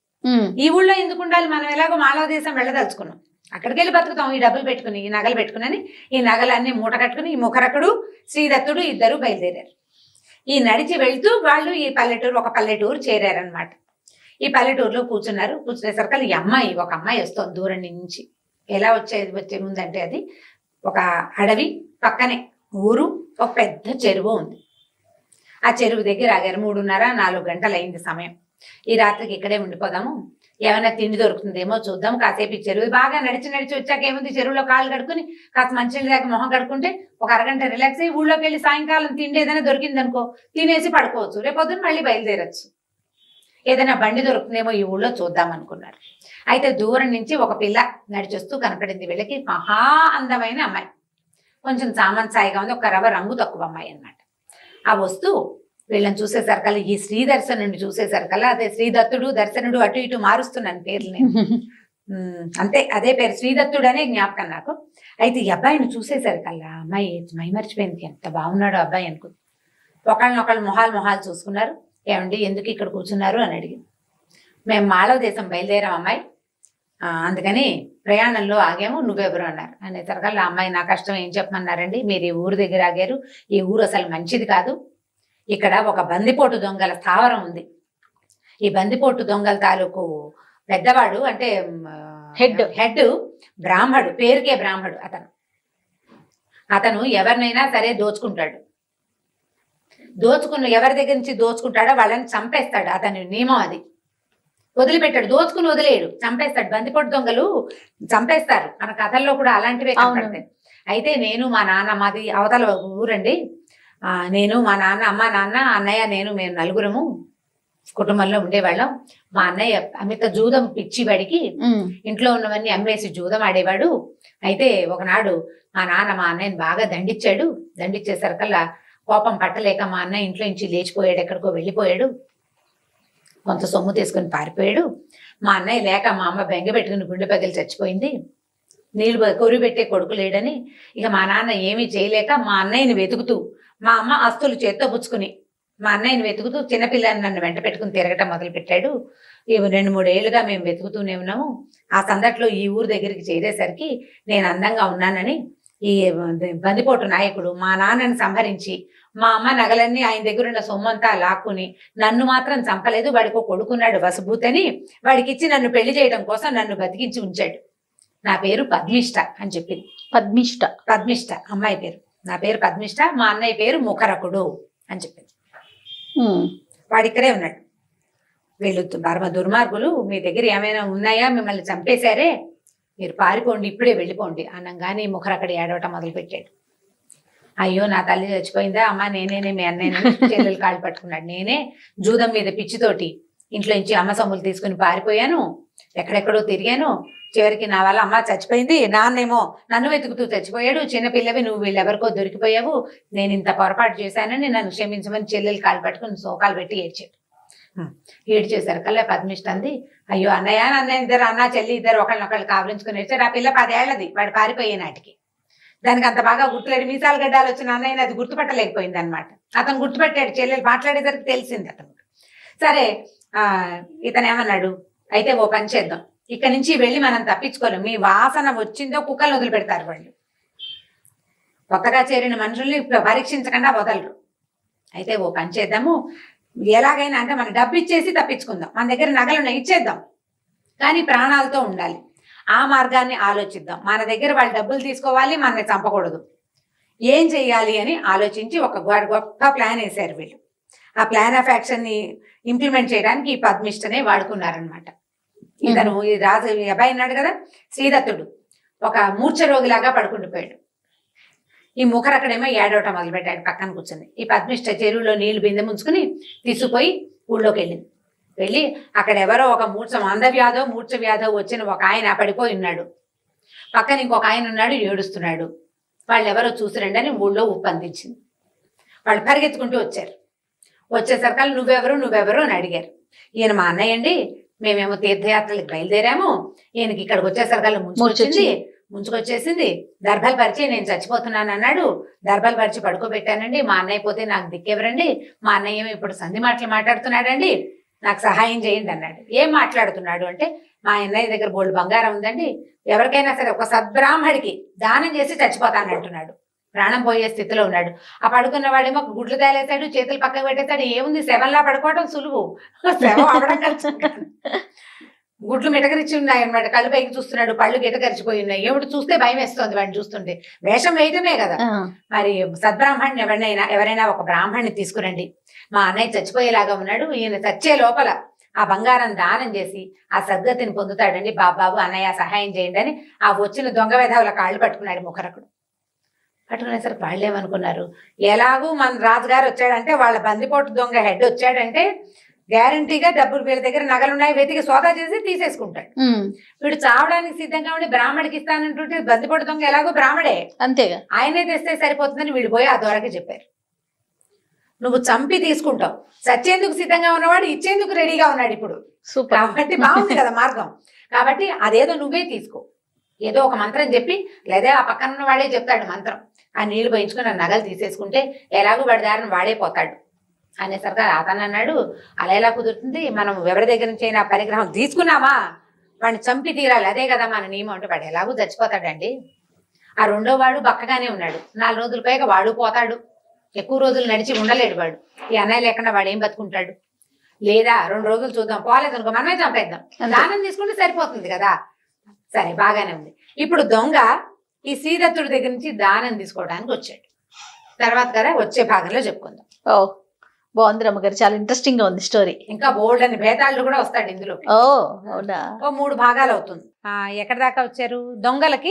ఈ ఊళ్ళో ఎందుకు ఉండాలి, మనం ఎలాగో మానవ దేశం వెళ్ళదలుచుకున్నాం, అక్కడికి వెళ్ళి బతుకుతాం ఈ డబ్బులు పెట్టుకుని, ఈ నగలు పెట్టుకుని. ఈ నగలన్నీ మూట కట్టుకుని ఈ ముఖరకుడు శ్రీదత్తుడు ఇద్దరు బయలుదేరారు. ఈ నడిచి వెళ్తూ వాళ్ళు ఈ పల్లెటూరు ఒక పల్లెటూరు చేరారనమాట. ఈ పల్లెటూరులో కూర్చున్నారు. కూర్చునేసరికి ఈ అమ్మాయి ఒక అమ్మాయి వస్తుంది దూరం నుంచి. ఎలా వచ్చేది వచ్చే ముందంటే అది ఒక అడవి పక్కనే ఊరు, ఒక పెద్ద చెరువు ఉంది. ఆ చెరువు దగ్గర ఆగారు. మూడున్నర నాలుగు గంటలు అయింది సమయం. ఈ రాత్రికి ఇక్కడే ఉండిపోదాము, ఏమైనా తిండి దొరుకుతుందేమో చూద్దాం, కాసేపు ఈ చెరువు బాగా నడిచి నడిచి వచ్చాక ఏముంది, చెరువులో కాళ్ళు కడుక్కుని కాస్త మంచినీళ్ళ దాకా మొహం కడుక్కుంటే ఒక అరగంట రిలాక్స్ అయ్యి ఊళ్ళోకి వెళ్ళి సాయంకాలం తిండి ఏదైనా దొరికింది అనుకో తినేసి పడుకోవచ్చు, రేపొద్దున మళ్ళీ బయలుదేరచ్చు, ఏదైనా బండి దొరుకుతుందేమో ఈ ఊళ్ళో చూద్దాం అనుకున్నారు. అయితే దూరం నుంచి ఒక పిల్ల నడిచొస్తూ కనపడింది వీళ్ళకి. మహా అందమైన అమ్మాయి, కొంచెం సామాన్ సాయిగా ఉంది, ఒక రవ్వ రంగు తక్కువ అమ్మాయి అన్నమాట. ఆ వస్తూ వీళ్ళని చూసేసరికల్లా ఈ శ్రీ దర్శనుడిని చూసేసరికల్లా, అదే శ్రీదత్తుడు దర్శనుడు అటు ఇటు మారుస్తున్నాను పేర్లు నేను, అంతే అదే పేరు శ్రీదత్తుడు అనే జ్ఞాపకం నాకు. అయితే ఈ అబ్బాయిని చూసేసరికల్లా అమ్మాయి మై మర్చిపోయింది, ఎంత బాగున్నాడు అబ్బాయి అనుకుంది. ఒకళ్ళనొకళ్ళు మొహాలు మొహాలు చూసుకున్నారు. ఏమండి ఎందుకు ఇక్కడ కూర్చున్నారు అని అడిగింది. మేము మాళవ దేశం బయలుదేరాం అమ్మాయి, అందుకని ప్రయాణంలో ఆగాము, నువ్వెవరు అన్నారు. అనేసరికల్లా అమ్మాయి నా కష్టం ఏం చెప్పమన్నారండి, మీరు ఈ ఊరు దగ్గర ఆగారు, ఈ ఊరు అసలు మంచిది కాదు, ఇక్కడ ఒక బందిపోటు దొంగల స్థావరం ఉంది. ఈ బందిపోటు దొంగల తాలూకు పెద్దవాడు అంటే హెడ్ హెడ్ బ్రాహ్మడు, పేరుకే బ్రాహ్మడు. అతను అతను ఎవరినైనా సరే దోచుకుంటాడు, దోచుకున్న ఎవరి దగ్గర నుంచి దోచుకుంటాడో వాళ్ళని చంపేస్తాడు. అతని నియమం అది, వదిలిపెట్టాడు, దోచుకుని వదిలేయడు, చంపేస్తాడు. బందిపోటు దొంగలు చంపేస్తారు, మన కథల్లో కూడా అలాంటివే కనపడతాయి. అయితే నేను మా నాన్న, మాది అవతల ఊరండి, నేను మా నాన్న అమ్మ నాన్న అన్నయ్య నేను మేము నలుగురము కుటుంబంలో ఉండేవాళ్ళం. మా అన్నయ్య అమిత జూదం పిచ్చివాడికి ఇంట్లో ఉన్నవన్నీ అమ్మేసి జూదం ఆడేవాడు. అయితే ఒకనాడు మా నాన్న మా అన్నయ్యని బాగా దండించాడు. దండించేసరికల్లా కోపం పట్టలేక మా అన్నయ్య ఇంట్లో నుంచి లేచిపోయాడు, ఎక్కడికో వెళ్ళిపోయాడు, కొంత సొమ్ము తీసుకుని పారిపోయాడు. మా అన్నయ్య లేక మా అమ్మ బెంగ పెట్టుకుని గుండె పగిలి చచ్చిపోయింది. నీళ్ళు కొరి పెట్టే కొడుకు లేడని ఇక మా నాన్న ఏమీ చేయలేక మా అన్నయ్యని వెతుకుతూ, మా అమ్మ ఆస్తులు చేత్తో పుచ్చుకుని మా అన్నయ్యని వెతుకుతూ చిన్నపిల్లని నన్ను వెంట పెట్టుకుని తిరగటం మొదలు పెట్టాడు. ఇవి రెండు మూడేళ్లుగా మేము వెతుకుతూనే ఉన్నాము. ఆ సందట్లో ఈ ఊరు దగ్గరికి చేరేసరికి నేను అందంగా ఉన్నానని ఈ బందిపోటు నాయకుడు మా నాన్నని సంహరించి మా అమ్మ నగలన్నీ ఆయన దగ్గర ఉన్న సొమ్మంతా లాక్కుని నన్ను మాత్రం చంపలేదు, వాడికి కొడుకున్నాడు వసుభూతని, వాడికి ఇచ్చి నన్ను పెళ్లి చేయడం కోసం నన్ను బతికించి ఉంచాడు. నా పేరు పద్మిష్ట అని చెప్పింది. పద్మిష్ట పద్మిష్ట అమ్మాయి పేరు. నా పేరు పద్మిష్ట, మా అన్నయ్య పేరు ముఖరకుడు అని చెప్పింది. వాడు ఇక్కడే ఉన్నాడు. వీళ్ళు పరమ దుర్మార్గులు, మీ దగ్గర ఏమైనా ఉన్నాయా, మిమ్మల్ని చంపేశారే, మీరు పారిపోండి, ఇప్పుడే వెళ్ళిపోండి అనగానే ముఖరు అక్కడ ఏడవటం మొదలుపెట్టాడు. అయ్యో నా తల్లి చచ్చిపోయిందా, అమ్మ నేనేనే మీ అన్నయ్యనే, చెల్లెలు కాళ్ళు పట్టుకున్నాడు, నేనే జూదం మీద పిచ్చితోటి ఇంట్లో నుంచి అమ్మ సొమ్ములు తీసుకుని పారిపోయాను, ఎక్కడెక్కడో తిరిగాను, చివరికి నా వల్ల అమ్మ చచ్చిపోయింది, నాన్నేమో నన్ను వెతుకుతూ చచ్చిపోయాడు, చిన్నపిల్లవి నువ్వు వీళ్ళెవరికో దొరికిపోయావు, నేను ఇంత పొరపాటు చేశానని నన్ను క్షమించమని చెల్లెలు కాళ్ళు పట్టుకుని సోకాలు పెట్టి ఏడ్చాడు. ఏడ్చేశారు కల్లా పద్మిష్ట అంది, అయ్యో అన్నయ్య అన్నయ్య ఇద్దరు, అన్న చెల్లి ఇద్దరు ఒకళ్ళనొకళ్ళు కావలించుకుని ఏడ్చారు. ఆ పిల్ల పదేళ్లది, వాడు పారిపోయే నాటికి దానికి అంత బాగా గుర్తులేడు, మీసాలు గడ్డాలు వచ్చిన అన్నయ్యని అది గుర్తుపట్టలేకపోయింది అనమాట. అతను గుర్తుపెట్టాడు, చెల్లెలు మాట్లాడేసరికి తెలిసింది అతను. సరే ఆ ఇతను ఏమన్నాడు, అయితే ఓ పని చేద్దాం, ఇక్కడ నుంచి వెళ్ళి మనం తప్పించుకోలేం, మీ వాసన వచ్చిందో కుక్కలు వదిలిపెడతారు వాళ్ళు, కొత్తగా చేరిన మనుషుల్ని పరీక్షించకుండా వదలరు. అయితే ఓ పని చేద్దాము, ఎలాగైనా అంటే మన డబ్బు ఇచ్చేసి తప్పించుకుందాం, మన దగ్గర నగలు ఇచ్చేద్దాం, కానీ ప్రాణాలతో ఉండాలి, ఆ మార్గాన్ని ఆలోచిద్దాం, మన దగ్గర వాళ్ళు డబ్బులు తీసుకోవాలి, మనల్ని చంపకూడదు, ఏం చెయ్యాలి అని ఆలోచించి ఒక గొప్ప ప్లాన్ వేశారు వీళ్ళు. ఆ ప్లాన్ ఆఫ్ యాక్షన్ ని ఇంప్లిమెంట్ చేయడానికి ఈ పద్మిష్టనే వాడుకున్నారనమాట. ఇతను ఈ రాజు ఈ అబ్బాయి ఉన్నాడు కదా శ్రీదత్తుడు, ఒక మూర్ఛ రోగిలాగా పడుకుండిపోయాడు. ఈ ముఖరు అక్కడేమో ఏడవటం మొదలుపెట్టాడు పక్కన కూర్చొని. ఈ పద్మిష్ట చెరువులో నీళ్లు బిందె ముంచుకుని తీసుకుపోయి ఊళ్ళోకి వెళ్ళింది. వెళ్ళి అక్కడ ఎవరో ఒక మూర్ఛ అందవ్యాధో మూర్ఛ వ్యాధో వచ్చిన ఒక ఆయన పడిపోయి ఉన్నాడు, పక్కన ఇంకొక ఆయన ఉన్నాడు ఏడుస్తున్నాడు, వాళ్ళు ఎవరో చూసిరండి అని ఊళ్ళో ఉప్పు అందించింది. వాళ్ళు పరిగెత్తుకుంటూ వచ్చారు. వచ్చేసరికల్లా నువ్వెవరు నువ్వెవరు అని అడిగారు. ఈయన మా అన్నయ్య అండి, మేమేమో తీర్థయాత్రలకు బయలుదేరాము, ఈయనకి ఇక్కడికి వచ్చేసరికల్లా ముంచుకొచ్చింది ముంచుకొచ్చేసింది దర్భలు పరిచి నేను చచ్చిపోతున్నాను అన్నాడు, దర్భలు పరిచి పడుకోబెట్టానండి, మా అన్నయ్య పోతే నాకు దిక్కెవరండి, మా అన్నయ్య ఇప్పుడు సంధి మాటలు మాట్లాడుతున్నాడండి, నాకు సహాయం చేయండి అన్నాడు. ఏం మాట్లాడుతున్నాడు అంటే, మా అన్నయ్య దగ్గర బోల్డ్ బంగారం ఉందండి, ఎవరికైనా సరే ఒక సద్బ్రాహ్మడికి దానం చేసి చచ్చిపోతానంటున్నాడు, ప్రాణం పోయే స్థితిలో ఉన్నాడు. ఆ పడుకున్న వాడేమో గుడ్లు తేలేసాడు, చేతులు పక్కకు పెట్టేశాడు, ఏముంది శవంలా పడుకోవడం సులువు, శవం అవడం కష్టం. గుడ్లు మిటకరిచి ఉన్నాయి అనమాట, కళ్ళు పైకి చూస్తున్నాడు, పళ్ళు గిటకరిచిపోయి ఉన్నాయి, ఏమిటి చూస్తే భయం వేస్తోంది వాడిని చూస్తుంటే, వేషం వేయటమే కదా. మరి సద్బ్రాహ్మణ్ణి ఎవరినైనా ఎవరైనా ఒక బ్రాహ్మణ్ణి తీసుకురండి, మా అన్నయ్య చచ్చిపోయేలాగా ఉన్నాడు, ఈయన చచ్చే లోపల ఆ బంగారం దానం చేసి ఆ సద్గతిని పొందుతాడండి, బాబాబు అన్నయ్య సహాయం చేయండి అని ఆ వచ్చిన దొంగ వేధవుల కాళ్ళు పట్టుకున్నాడు ముఖరకుడు. పట్టుకునేసరికి వాళ్ళు ఏమనుకున్నారు, ఎలాగూ మన రాజుగారు వచ్చాడంటే, వాళ్ళ బందిపోటు దొంగ హెడ్ వచ్చాడంటే గ్యారంటీగా డబ్బులు వీళ్ళ దగ్గర నగలున్నాయి వెతికి సోదా చేసి తీసేసుకుంటాడు, వీడు చావడానికి సిద్ధంగా ఉండి బ్రాహ్మడికి ఇస్తానంటుంటే బందిపోటు దొంగ ఎలాగో బ్రాహ్మడే, అంతేగా ఆయనే తెస్తే సరిపోతుందని వీడు పోయి ఆ దొరకి చెప్పారు. నువ్వు చంపి తీసుకుంటావు, చచ్చేందుకు సిద్ధంగా ఉన్నవాడు ఇచ్చేందుకు రెడీగా ఉన్నాడు ఇప్పుడు, కాబట్టి బాగుంది కదా మార్గం, కాబట్టి అదేదో నువ్వే తీసుకో, ఏదో ఒక మంత్రం చెప్పి, లేదా ఆ పక్కన ఉన్న వాడే చెప్తాడు మంత్రం, ఆ నీళ్లు పోయించుకుని ఆ నగలు తీసేసుకుంటే ఎలాగో వాడి దారిని వాడే పోతాడు అనేసరిగా అతను అన్నాడు, అలా ఎలా కుదురుతుంది, మనం ఎవరి దగ్గర నుంచి అయినా పరిగ్రహం తీసుకున్నామా వాడిని చంపి తీరాలి, అదే కదా మన నియమం అంటే, వాడు ఎలాగో చచ్చిపోతాడండి, ఆ రెండో వాడు బక్కగానే ఉన్నాడు, నాలుగు రోజుల పైగా వాడు పోతాడు, ఎక్కువ రోజులు నడిచి ఉండలేడు వాడు, ఈ అన్నయ్య లేకుండా వాడు ఏం బతుకుంటాడు, లేదా రెండు రోజులు చూద్దాం, పోలేదు అనుకో మనమే చంపేద్దాం, దానం తీసుకుంటే సరిపోతుంది కదా. సరే బాగానే ఉంది. ఇప్పుడు దొంగ ఈ శ్రీదత్తుడి దగ్గర నుంచి దానం తీసుకోవడానికి వచ్చాడు, తర్వాత కదా వచ్చే భాగంలో చెప్పుకుందాం. ఓ బాగుంది రమ్మగారు, చాలా ఇంట్రెస్టింగ్ గా ఉంది స్టోరీ, ఇంకా బోల్డ్ అని భేదాలు కూడా వస్తాడు ఇందులో. ఓ అవునా, ఓ మూడు భాగాలు అవుతుంది. ఆ ఎక్కడి దాకా వచ్చారు, దొంగలకి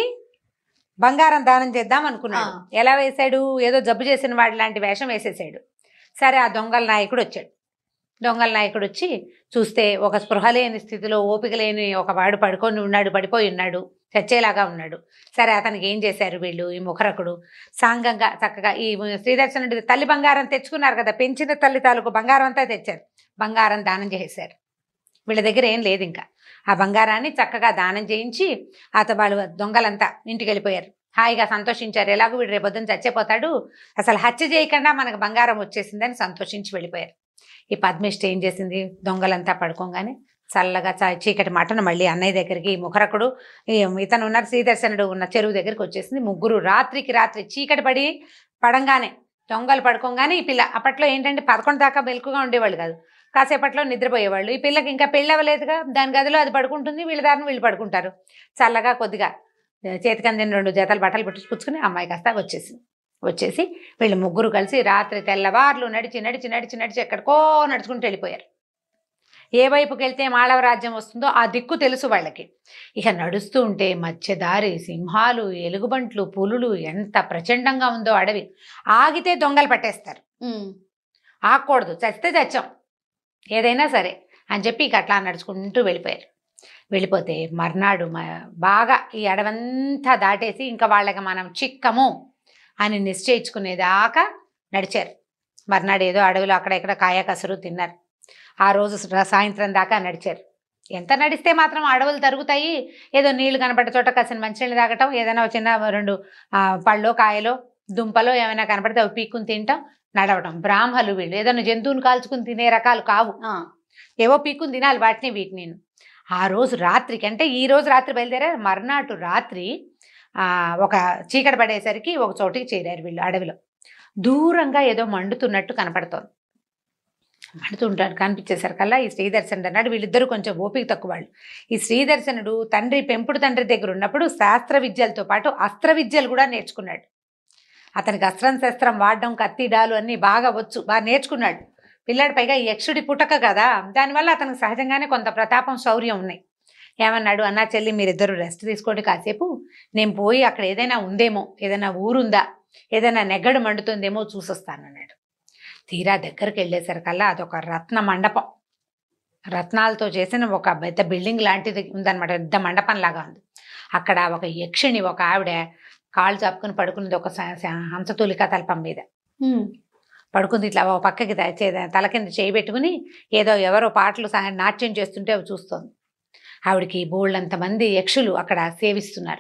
బంగారం దానం చేద్దాం అనుకున్నాడు. ఎలా వేశాడు, ఏదో జబ్బు చేసిన వాడి లాంటి వేషం వేసేసాడు. సరే ఆ దొంగల నాయకుడు వచ్చాడు. దొంగల నాయకుడు వచ్చి చూస్తే ఒక స్పృహ లేని స్థితిలో ఓపిక లేని ఒక వాడు పడుకొని ఉన్నాడు, పడిపోయి ఉన్నాడు, చచ్చేలాగా ఉన్నాడు. సరే అతనికి ఏం చేశారు వీళ్ళు, ఈ ముఖరకుడు సాంగంగా చక్కగా ఈ శ్రీదర్శనుడి తల్లి బంగారం తెచ్చుకున్నారు కదా, పెంచిన తల్లి తాలూకు బంగారం అంతా తెచ్చారు, బంగారం దానం చేశారు. వీళ్ళ దగ్గర ఏం లేదు ఇంకా, ఆ బంగారాన్ని చక్కగా దానం చేయించి అత వాళ్ళు దొంగలంతా ఇంటికి వెళ్ళిపోయారు. హాయిగా సంతోషించారు, ఎలాగో వీడు రేపొద్దున చచ్చిపోతాడు, అసలు హత్య చేయకుండా మనకు బంగారం వచ్చేసిందని సంతోషించి వెళ్ళిపోయారు. ఈ పద్మిష్ట ఏం చేసింది, దొంగలంతా పడుకోగానే చల్లగా చీకటి మటను మళ్ళీ అన్నయ్య దగ్గరికి ముఖరకుడు ఇతను ఉన్నారు శ్రీదర్శనుడు ఉన్న చెరువు దగ్గరికి వచ్చేసింది. ముగ్గురు రాత్రికి రాత్రి చీకటి పడి పడంగానే దొంగలు పడుకోగానే ఈ పిల్ల, అప్పట్లో ఏంటంటే పదకొండు దాకా మెలకుగా ఉండేవాళ్ళు కాదు, కాసేపట్లో నిద్రపోయేవాళ్ళు. ఈ పిల్లకి ఇంకా పెళ్ళి అవ్వలేదుగా, దాని గదిలో అది పడుకుంటుంది, వీళ్ళ దారిని వీళ్ళు పడుకుంటారు. చల్లగా కొద్దిగా చేతికి అందిన రెండు జతలు బట్టలు పెట్టి పుచ్చుకుని అమ్మాయి కాస్త వచ్చేసింది. వచ్చేసి వీళ్ళు ముగ్గురు కలిసి రాత్రి తెల్లవార్లు నడిచి నడిచి నడిచి నడిచి ఎక్కడికో నడుచుకుంటూ వెళ్ళిపోయారు. ఏ వైపుకి వెళ్తే మాళవ రాజ్యం వస్తుందో ఆ దిక్కు తెలుసు వాళ్ళకి. ఇక నడుస్తూ ఉంటే మధ్యదారి సింహాలు, ఎలుగుబంట్లు, పులులు, ఎంత ప్రచండంగా ఉందో అడవి. ఆగితే దొంగలు పట్టేస్తారు, ఆగకూడదు, చస్తే చచ్చాం ఏదైనా సరే అని చెప్పి ఇక అట్లా నడుచుకుంటూ వెళ్ళిపోయారు. వెళ్ళిపోతే మర్నాడు బాగా ఈ అడవంతా దాటేసి ఇంకా వాళ్ళకి మనం చిక్కము అని నిశ్చయించుకునేదాకా నడిచారు. మర్నాడు ఏదో అడవిలో అక్కడ ఇక్కడ కాయ కసురు తిన్నారు. ఆ రోజు సాయంత్రం దాకా నడిచారు. ఎంత నడిస్తే మాత్రం అడవులు తరుగుతాయి, ఏదో నీళ్లు కనపడే చోట కాసిన మంచినీళ్ళు తాగటం, ఏదైనా చిన్న రెండు పళ్ళో కాయలో దుంపలో ఏమైనా కనపడితే అవి పీక్కుని తింటాం, నడవటం. బ్రాహ్మలు వీళ్ళు ఏదైనా జంతువుని కాల్చుకుని తినే రకాలు కావు, ఏవో పీక్కుని తినాలి వాటిని వీటిని. ఆ రోజు రాత్రికి, అంటే ఈ రోజు రాత్రి బయలుదేరారు, మర్నాటు రాత్రి ఒక చీకటి పడేసరికి ఒక చోటికి చేరారు వీళ్ళు. అడవిలో దూరంగా ఏదో మండుతున్నట్టు కనపడుతోంది. మండుతుంటారు కనిపించేసరికల్లా ఈ శ్రీదర్శనుడు అన్నాడు, వీళ్ళిద్దరూ కొంచెం ఓపిక తక్కువ వాళ్ళు. ఈ శ్రీదర్శనుడు తండ్రి పెంపుడు తండ్రి దగ్గర ఉన్నప్పుడు శాస్త్ర విద్యలతో పాటు అస్త్ర విద్యలు కూడా నేర్చుకున్నాడు. అతనికి అస్త్రం శస్త్రం వాడడం, కత్తి డాలు అన్నీ బాగా వచ్చు, బాగా నేర్చుకున్నాడు పిల్లాడు. పైగా యక్షుడి పుటక కదా, దానివల్ల అతనికి సహజంగానే కొంత ప్రతాపం శౌర్యం ఉన్నాయి. ఏమన్నాడు, అన్నా చెల్లి మీరిద్దరూ రెస్ట్ తీసుకోండి కాసేపు, నేను పోయి అక్కడ ఏదైనా ఉందేమో, ఏదైనా ఊరుందా, ఏదైనా నెగ్గడు మండుతుందేమో చూసొస్తానన్నాడు. తీరా దగ్గరికి వెళ్ళేసరికల్లా అదొక రత్న మండపం, రత్నాలతో చేసిన ఒక పెద్ద బిల్డింగ్ లాంటిది ఉందన్నమాట, పెద్ద మండపం లాగా ఉంది. అక్కడ ఒక యక్షిణి, ఒక ఆవిడ కాళ్ళు చాపుకుని పడుకున్నది, ఒక హంసతూలిక తల్పం మీద పడుకుంది. ఇట్లా ఒక పక్కకి తల కింద చేయి పెట్టుకుని ఏదో ఎవరో పాటలు నాట్యం చేస్తుంటే అవి చూస్తోంది. ఆవిడికి బోళ్ళంతమంది యక్షులు అక్కడ సేవిస్తున్నారు.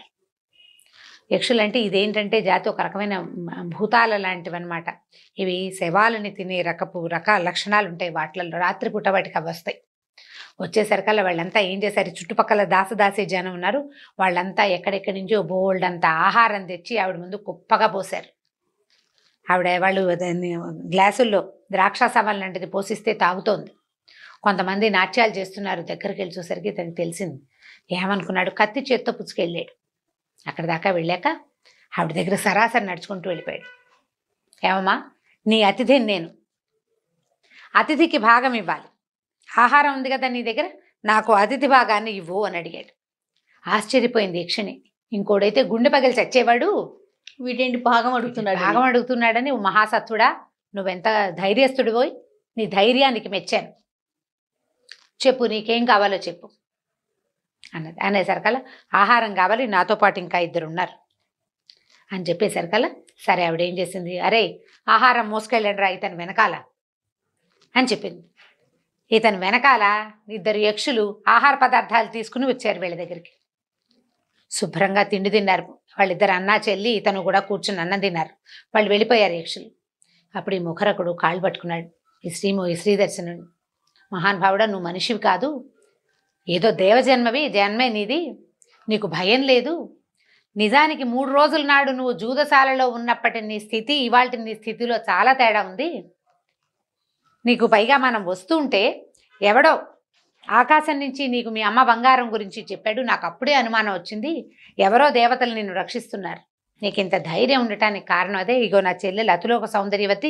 యక్షులు అంటే ఇదేంటంటే జాతి ఒక రకమైన భూతాల లాంటివి అనమాట. ఇవి శవాలని తినే రకపు రకాల లక్షణాలు ఉంటాయి వాటిల్లో. రాత్రిపూట వాటికి అవి వస్తాయి. వచ్చేసరికల్లా వాళ్ళంతా ఏం చేశారు, చుట్టుపక్కల దాసదాసి జనం ఉన్నారు, వాళ్ళంతా ఎక్కడెక్కడి నుంచో బోల్డంతా ఆహారం తెచ్చి ఆవిడ ముందు కుప్పగా పోశారు. ఆవిడ వాళ్ళు గ్లాసుల్లో ద్రాక్షాసవం లాంటిది పోసిస్తే తాగుతోంది. కొంతమంది నాట్యాలు చేస్తున్నారు. దగ్గరికి వెళ్ళి చూసరికి తనకి తెలిసింది. ఏమనుకున్నాడు, కత్తి చేత్తో పుచ్చుకెళ్ళాడు. అక్కడ దాకా వెళ్ళాక ఆవిడ దగ్గర సరాసరి నడుచుకుంటూ వెళ్ళిపోయాడు. ఏమమ్మా, నీ అతిథిని నేను, అతిథికి భాగం ఇవ్వాలి, ఆహారం ఉంది కదా నీ దగ్గర, నాకు అతిథి భాగాన్ని ఇవ్వు అని అడిగాడు. ఆశ్చర్యపోయింది యక్షిణి. ఇంకోడైతే గుండె పగిలి చచ్చేవాడు, వీటేంటి భాగం అడుగుతున్నాడు, భాగం అడుగుతున్నాడని, మహాసత్తుడా నువ్వెంత ధైర్యస్తుడు పోయి, నీ ధైర్యానికి మెచ్చాను, చెప్పు నీకేం కావాలో చెప్పు అన్నది. అనేసరికల్లా ఆహారం కావాలి, నాతో పాటు ఇంకా ఇద్దరు ఉన్నారు అని చెప్పేసరికల్లా సరే ఆవిడ ఏం చేసింది, అరే ఆహారం మోసుకెళ్ళండి రా ఇతను వెనకాల అని చెప్పింది. ఇతను వెనకాల ఇద్దరు యక్షులు ఆహార పదార్థాలు తీసుకుని వచ్చారు వీళ్ళ దగ్గరికి. శుభ్రంగా తిండి తిన్నారు వాళ్ళిద్దరు, అన్నా చెల్లి. ఇతను కూడా కూర్చుని అన్నం తిన్నారు. వాళ్ళు వెళ్ళిపోయారు యక్షులు. అప్పుడు ఈ ముఖరకుడు కాళ్ళు పట్టుకున్నాడు ఈ శ్రీమో ఈ శ్రీదర్శనుడు. మహానుభావుడా, నువ్వు మనిషివి కాదు, ఏదో దేవజన్మవి, జన్మే నీది, నీకు భయం లేదు. నిజానికి మూడు రోజుల నాడు నువ్వు జూదశాలలో ఉన్నప్పటి నీ స్థితి ఇవాళ నీ స్థితిలో చాలా తేడా ఉంది. నీకు పైగా మనం వస్తూ ఉంటే ఎవడో ఆకాశం నుంచి నీకు మీ అమ్మ బంగారం గురించి చెప్పాడు, నాకు అప్పుడే అనుమానం వచ్చింది, ఎవరో దేవతలు నిన్ను రక్షిస్తున్నారు. నీకు ఇంత ధైర్యం ఉండటానికి కారణం అదే. ఇగో నా చెల్లెలు అతులోక సౌందర్యవతి,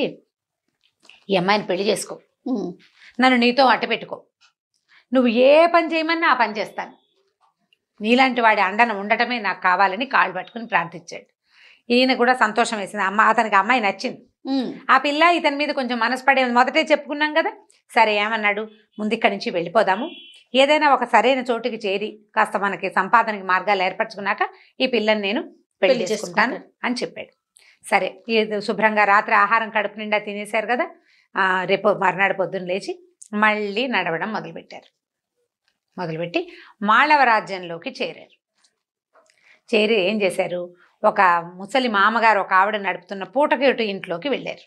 ఈ అమ్మాయిని పెళ్లి చేసుకో, నన్ను నీతో అట్ట పెట్టుకో, నువ్వు ఏ పని చేయమన్నా ఆ పని చేస్తాను, నీలాంటి వాడి అండన ఉండటమే నాకు కావాలని కాళ్ళు పట్టుకుని ప్రార్థించాడు. ఈయన కూడా సంతోషం వేసింది. అమ్మ అతనికి అమ్మాయి నచ్చింది. ఆ పిల్ల ఇతని మీద కొంచెం మనసు పడే మొదటే చెప్పుకున్నాం కదా. సరే ఏమన్నాడు, ముందు ఇక్కడి నుంచి వెళ్ళిపోదాము, ఏదైనా ఒక సరైన చోటుకి చేరి కాస్త మనకి సంపాదనకి మార్గాలు ఏర్పరచుకున్నాక ఈ పిల్లని నేను పెళ్లి చేసుకుంటాను అని చెప్పాడు. సరే శుభ్రంగా రాత్రి ఆహారం కడుపు నిండా తినేశారు కదా. రేపు మర్నాడు పొద్దున్న లేచి మళ్ళీ నడవడం మొదలుపెట్టారు. మొదలుపెట్టి మాళవ రాజ్యంలోకి చేరారు. చేరి ఏం చేశారు, ఒక ముసలి మామగారు ఒక ఆవిడ నడుపుతున్న పూటకేటు ఇంట్లోకి వెళ్ళారు.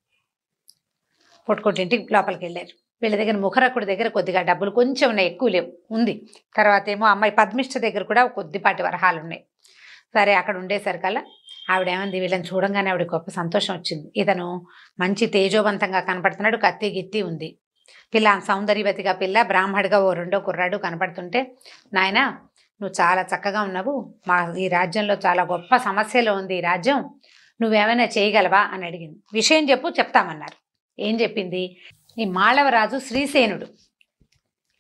పూటకోటి ఇంటికి లోపలికి వెళ్ళారు. వీళ్ళ దగ్గర ముఖరకుడి దగ్గర కొద్దిగా డబ్బులు కొంచెం ఉన్నాయి, ఎక్కువ లేవు, ఉంది. తర్వాత ఏమో అమ్మాయి పద్మిష్ట దగ్గర కూడా కొద్దిపాటి వరహాలు ఉన్నాయి. సరే అక్కడ ఉండేసరికల్లా ఆవిడ ఏమంది, వీళ్ళని చూడంగానే ఆవిడ గొప్ప సంతోషం వచ్చింది. ఇతను మంచి తేజోవంతంగా కనపడుతున్నాడు, కత్తి గిత్తి ఉంది, పిల్ల సౌందర్యవతిగా పిల్ల, బ్రాహ్మడిగా ఓ రెండో కుర్రాడు కనపడుతుంటే, నాయన నువ్వు చాలా చక్కగా ఉన్నావు, మా ఈ రాజ్యంలో చాలా గొప్ప సమస్యలో ఉంది ఈ రాజ్యం, నువ్వేమైనా చేయగలవా అని అడిగింది. విషయం చెప్పు, చెప్తామన్నారు. ఏం చెప్పింది, ఈ మాళవరాజు శ్రీసేనుడు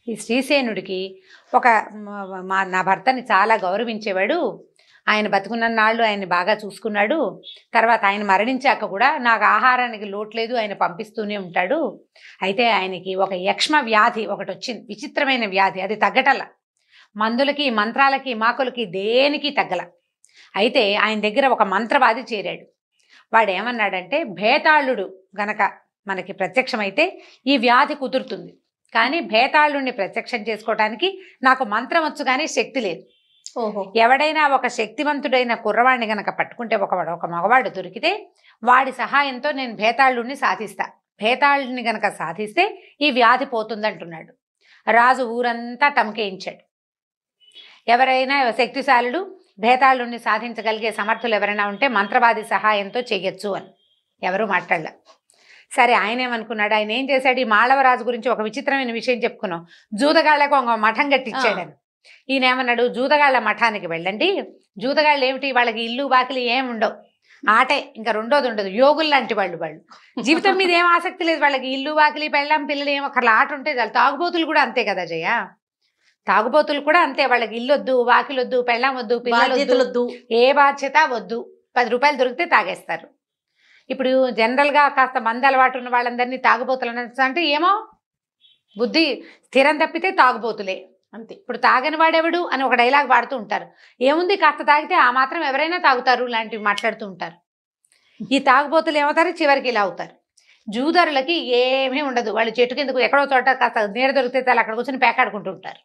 ఈ శ్రీసేనుడికి ఒక మా నా భర్తని చాలా గౌరవించేవాడు, ఆయన బతుకున్న నాళ్ళు ఆయన్ని బాగా చూసుకున్నాడు, తర్వాత ఆయన మరణించాక కూడా నాకు ఆహారానికి లోటు లేదు, ఆయన పంపిస్తూనే ఉంటాడు. అయితే ఆయనకి ఒక యక్ష్మ వ్యాధి ఒకటి వచ్చింది, విచిత్రమైన వ్యాధి, అది తగ్గటల, మందులకి మంత్రాలకి మాకులకి దేనికి తగ్గల. అయితే ఆయన దగ్గర ఒక మంత్రవాది చేరాడు. వాడు ఏమన్నాడంటే, భేతాళుడు గనక మనకి ప్రత్యక్షమైతే ఈ వ్యాధి కుదురుతుంది, కానీ భేతాళుడిని ప్రత్యక్షం చేసుకోవడానికి నాకు మంత్రం వచ్చు కానీ శక్తి లేదు. ఓహో. ఎవడైనా ఒక శక్తివంతుడైన కుర్రవాడిని గనక పట్టుకుంటే, ఒక ఒక మగవాడు దొరికితే వాడి సహాయంతో నేను భేతాళుడిని సాధిస్తా, భేతాళుడిని గనక సాధిస్తే ఈ వ్యాధి పోతుందంటున్నాడు. రాజు ఊరంతా టమకేయించాడు. ఎవరైనా శక్తిశాలుడు భేతాళుడిని సాధించగలిగే సమర్థులు ఎవరైనా ఉంటే మంత్రవాది సహాయంతో చెయ్యొచ్చు అని. ఎవరు మాట్లాడలే. సరే, ఆయన ఏమనుకున్నాడు, ఆయన ఏం చేశాడు, ఈ మాళవరాజు గురించి ఒక విచిత్రమైన విషయం చెప్పుకున్నాం, జూదగాళ్లకు ఒక మఠం కట్టించాడని. ఈయన ఏమన్నాడు, జూదగాళ్ల మఠానికి వెళ్ళండి, జూదగాళ్ళు ఏమిటి, వాళ్ళకి ఇల్లు బాకిలి ఏం ఉండవు, ఆటే, ఇంకా రెండోది ఉండదు, యోగులు లాంటి వాళ్ళు, వాళ్ళు జీవితం మీద ఏం ఆసక్తి లేదు వాళ్ళకి, ఇల్లు బాకిలి పెళ్ళాం పిల్లలు ఏమో ఒకళ్ళ ఆట ఉంటే చాలు. తాగుబోతులు కూడా అంతే కదా జయ, తాగుబోతులు కూడా అంతే, వాళ్ళకి ఇల్లు వద్దు, వాకిలొద్దు, పెళ్ళాం వద్దు, పిల్లలు వద్దు, ఏ బాధ్యత వద్దు, పది రూపాయలు దొరికితే తాగేస్తారు. ఇప్పుడు జనరల్గా కాస్త మంది అలవాటు ఉన్న వాళ్ళందరినీ తాగుబోతులు అంటే ఏమో బుద్ధి స్థిరం తప్పితే తాగుబోతులే అంతే. ఇప్పుడు తాగని వాడెవడు అని ఒక డైలాగ్ వాడుతూ ఉంటారు, ఏముంది కాస్త తాగితే ఆ మాత్రం ఎవరైనా తాగుతారు లాంటివి మాట్లాడుతూ ఉంటారు. ఈ తాగుబోతులు ఏమవుతారు, చివరికి ఇలా అవుతారు. జూదరులకి ఏమీ ఉండదు, వాళ్ళు చెట్టు కిందకు ఎక్కడో చోట కాస్త నీడ దొరికితే చాలా అక్కడ కూర్చొని పేకాడుకుంటూ ఉంటారు.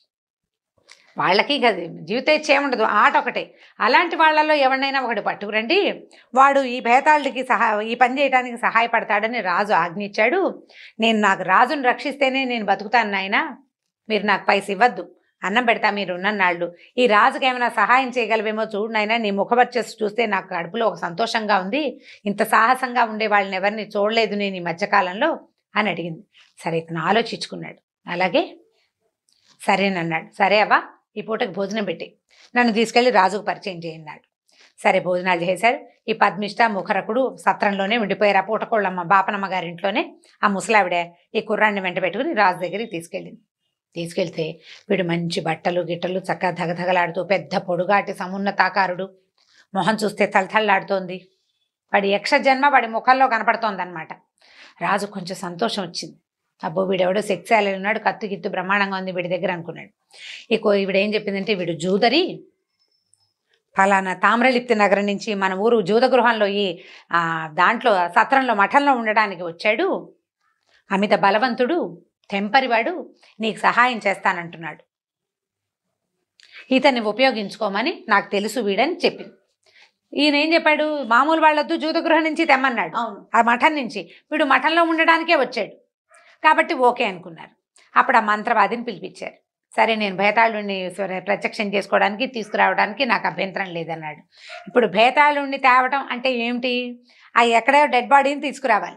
వాళ్ళకి కదా జీవితేచ్ఛ ఏముండదు, ఆట ఒకటే. అలాంటి వాళ్ళల్లో ఎవరినైనా ఒకటి పట్టుకురండి, వాడు ఈ భేతాళుడికి సహా ఈ పని చేయడానికి సహాయపడతాడని రాజు ఆజ్ఞించాడు. నేను నాకు రాజును రక్షిస్తేనే నేను బతుకుతాను నాయన, మీరు నాకు పైస ఇవ్వద్దు, అన్నం పెడతా మీరు ఉన్నన్నాళ్ళు, ఈ రాజుకి ఏమైనా సహాయం చేయగలవేమో చూడు నాయన, నీ ముఖవర్చస్సు చూస్తే నాకు కడుపులో ఒక సంతోషంగా ఉంది, ఇంత సాహసంగా ఉండే వాళ్ళని ఎవరిని చూడలేదు నేను ఈ మధ్యకాలంలో అని అడిగింది. సరే, ఇతను ఆలోచించుకున్నాడు. అలాగే సరేనన్నాడు. సరే అవ్వ, ఈ పూటకి భోజనం పెట్టి నన్ను తీసుకెళ్లి రాజుకు పరిచయం చేయన్నాడు. సరే, భోజనాలు చేశారు. ఈ పద్మిష్ట ముఖరకుడు సత్రంలోనే ఉండిపోయారు. ఆ పూటకోళ్ళమ్మ బాపనమ్మ గారింట్లోనే ఆ ముసలావిడ ఈ కుర్రాన్ని వెంట పెట్టుకుని రాజు దగ్గరికి తీసుకెళ్ళింది. తీసుకెళ్తే వీడు మంచి బట్టలు గిట్టలు చక్కగా ధగధగలాడుతూ, పెద్ద పొడుగాటి సమున్నతాకారుడు, మొహం చూస్తే తలతల్లాడుతోంది. వాడి యక్ష జన్మ వాడి ముఖంలో కనపడుతోందనమాట. రాజు కొంచెం సంతోషం వచ్చింది. అబ్బో, వీడెవడో శక్తిశాలి ఉన్నాడు, కత్తు గిత్తు బ్రహ్మాండంగా ఉంది వీడి దగ్గర అనుకున్నాడు. ఇక వీడేం చెప్పిందంటే, వీడు జూదరి, ఫలానా తామ్రలిప్తి నగరం నుంచి మన ఊరు జూదగృహంలో ఈ దాంట్లో సత్రంలో మఠంలో ఉండడానికి వచ్చాడు, అమిత బలవంతుడు, తెంపరివాడు, నీకు సహాయం చేస్తానంటున్నాడు, ఇతన్ని ఉపయోగించుకోమని నాకు తెలుసు వీడని చెప్పింది. ఈయన ఏం చెప్పాడు, మామూలు వాళ్ళొద్దు, జూదగృహం నుంచి తెమ్మన్నాడు, ఆ మఠం నుంచి, వీడు మఠంలో ఉండడానికే వచ్చాడు కాబట్టి ఓకే అనుకున్నారు. అప్పుడు ఆ మంత్రవాదిని పిలిపించారు. సరే, నేను భేతాళుడిని ప్రత్యక్షం చేసుకోవడానికి తీసుకురావడానికి నాకు అభ్యంతరం లేదన్నాడు. ఇప్పుడు భేతాళుడిని తేవటం అంటే ఏమిటి, ఆ ఎక్కడో డెడ్ బాడీని తీసుకురావాలి,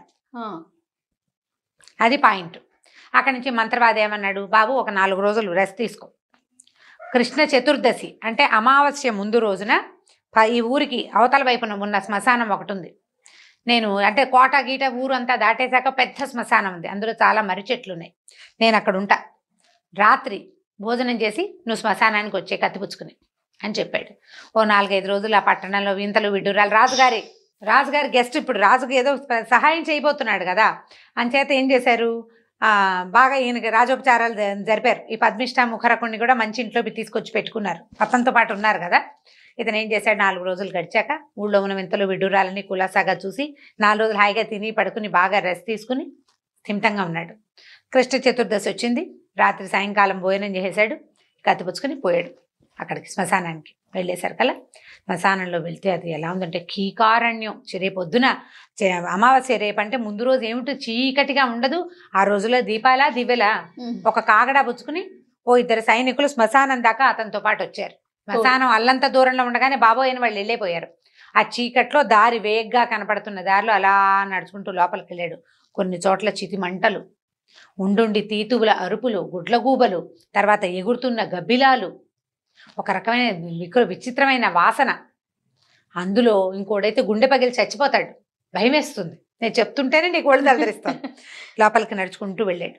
అది పాయింట్. అక్కడి నుంచి మంత్రవాది ఏమన్నాడు, బాబు ఒక నాలుగు రోజులు రెస్ట్ తీసుకో, కృష్ణ చతుర్దశి అంటే అమావాస్య ముందు రోజున ఈ ఊరికి అవతల వైపున ఉన్న శ్మశానం ఒకటి ఉంది, నేను అంటే కోట గీట ఊరు అంతా దాటేశాక పెద్ద శ్మశానం ఉంది, అందులో చాలా మర్రి చెట్లు ఉన్నాయి, నేను అక్కడ ఉంటా, రాత్రి భోజనం చేసి నువ్వు శ్మశానానికి వచ్చే కత్తిపుచ్చుకుని అని చెప్పాడు. ఓ నాలుగైదు రోజులు ఆ పట్టణంలో వింతలు విడ్డూరాలు. రాజుగారి రాజుగారి గెస్ట్ ఇప్పుడు రాజుకి ఏదో సహాయం చేయబోతున్నాడు కదా, అంచేత ఏం చేశారు, బాగా ఈయనకి రాజోపచారాలు జరిపారు. ఈ పద్మిష్ట ముఖరకుడిని కూడా మంచి ఇంట్లో తీసుకొచ్చి పెట్టుకున్నారు, అతనితో పాటు ఉన్నారు కదా. ఇతను ఏం చేశాడు, నాలుగు రోజులు గడిచాక ఊళ్ళో ఉన్న వింతలు విడ్డూరాలని కులాసాగా చూసి నాలుగు రోజులు హాయిగా తిని పడుకుని బాగా రెస్ట్ తీసుకుని స్థిమితంగా ఉన్నాడు. కృష్ణ చతుర్దశి వచ్చింది, రాత్రి సాయంకాలం భోజనం చేసేశాడు, కత్తిపుచ్చుకొని పోయాడు అక్కడికి శ్మశానానికి. వెళ్ళేసరికల్లా శ్మశానంలో వెళ్తే అది ఎలా ఉందంటే కీకారణ్యం. రేపొద్దున అమావాస్య రేపు అంటే ముందు రోజు ఏమిటో చీకటిగా ఉండదు, ఆ రోజులో దీపాలా దివ్యలా. ఒక కాగడా పుచ్చుకుని ఓ ఇద్దరు సైనికులు శ్మశానం దాకా అతనితో పాటు వచ్చారు. శ్మశానం అల్లంత దూరంలో ఉండగానే బాబోయని వాళ్ళు వెళ్ళిపోయారు. ఆ చీకట్లో దారి వేగ్గా కనపడుతున్న దారిలో అలా నడుచుకుంటూ లోపలికి వెళ్ళాడు. కొన్ని చోట్ల చితి మంటలు, ఉండుండి తీతువుల అరుపులు, గుడ్లగూబలు, తర్వాత ఎగురుతున్న గబ్బిలాలు, ఒక రకమైన విక్ర విచిత్రమైన వాసన. అందులో ఇంకోడైతే గుండె పగిలి చచ్చిపోతాడు, భయం వేస్తుంది, నేను చెప్తుంటేనే నీకు ఒళ్ళు దలదరిస్తాను. లోపలికి నడుచుకుంటూ వెళ్ళాడు.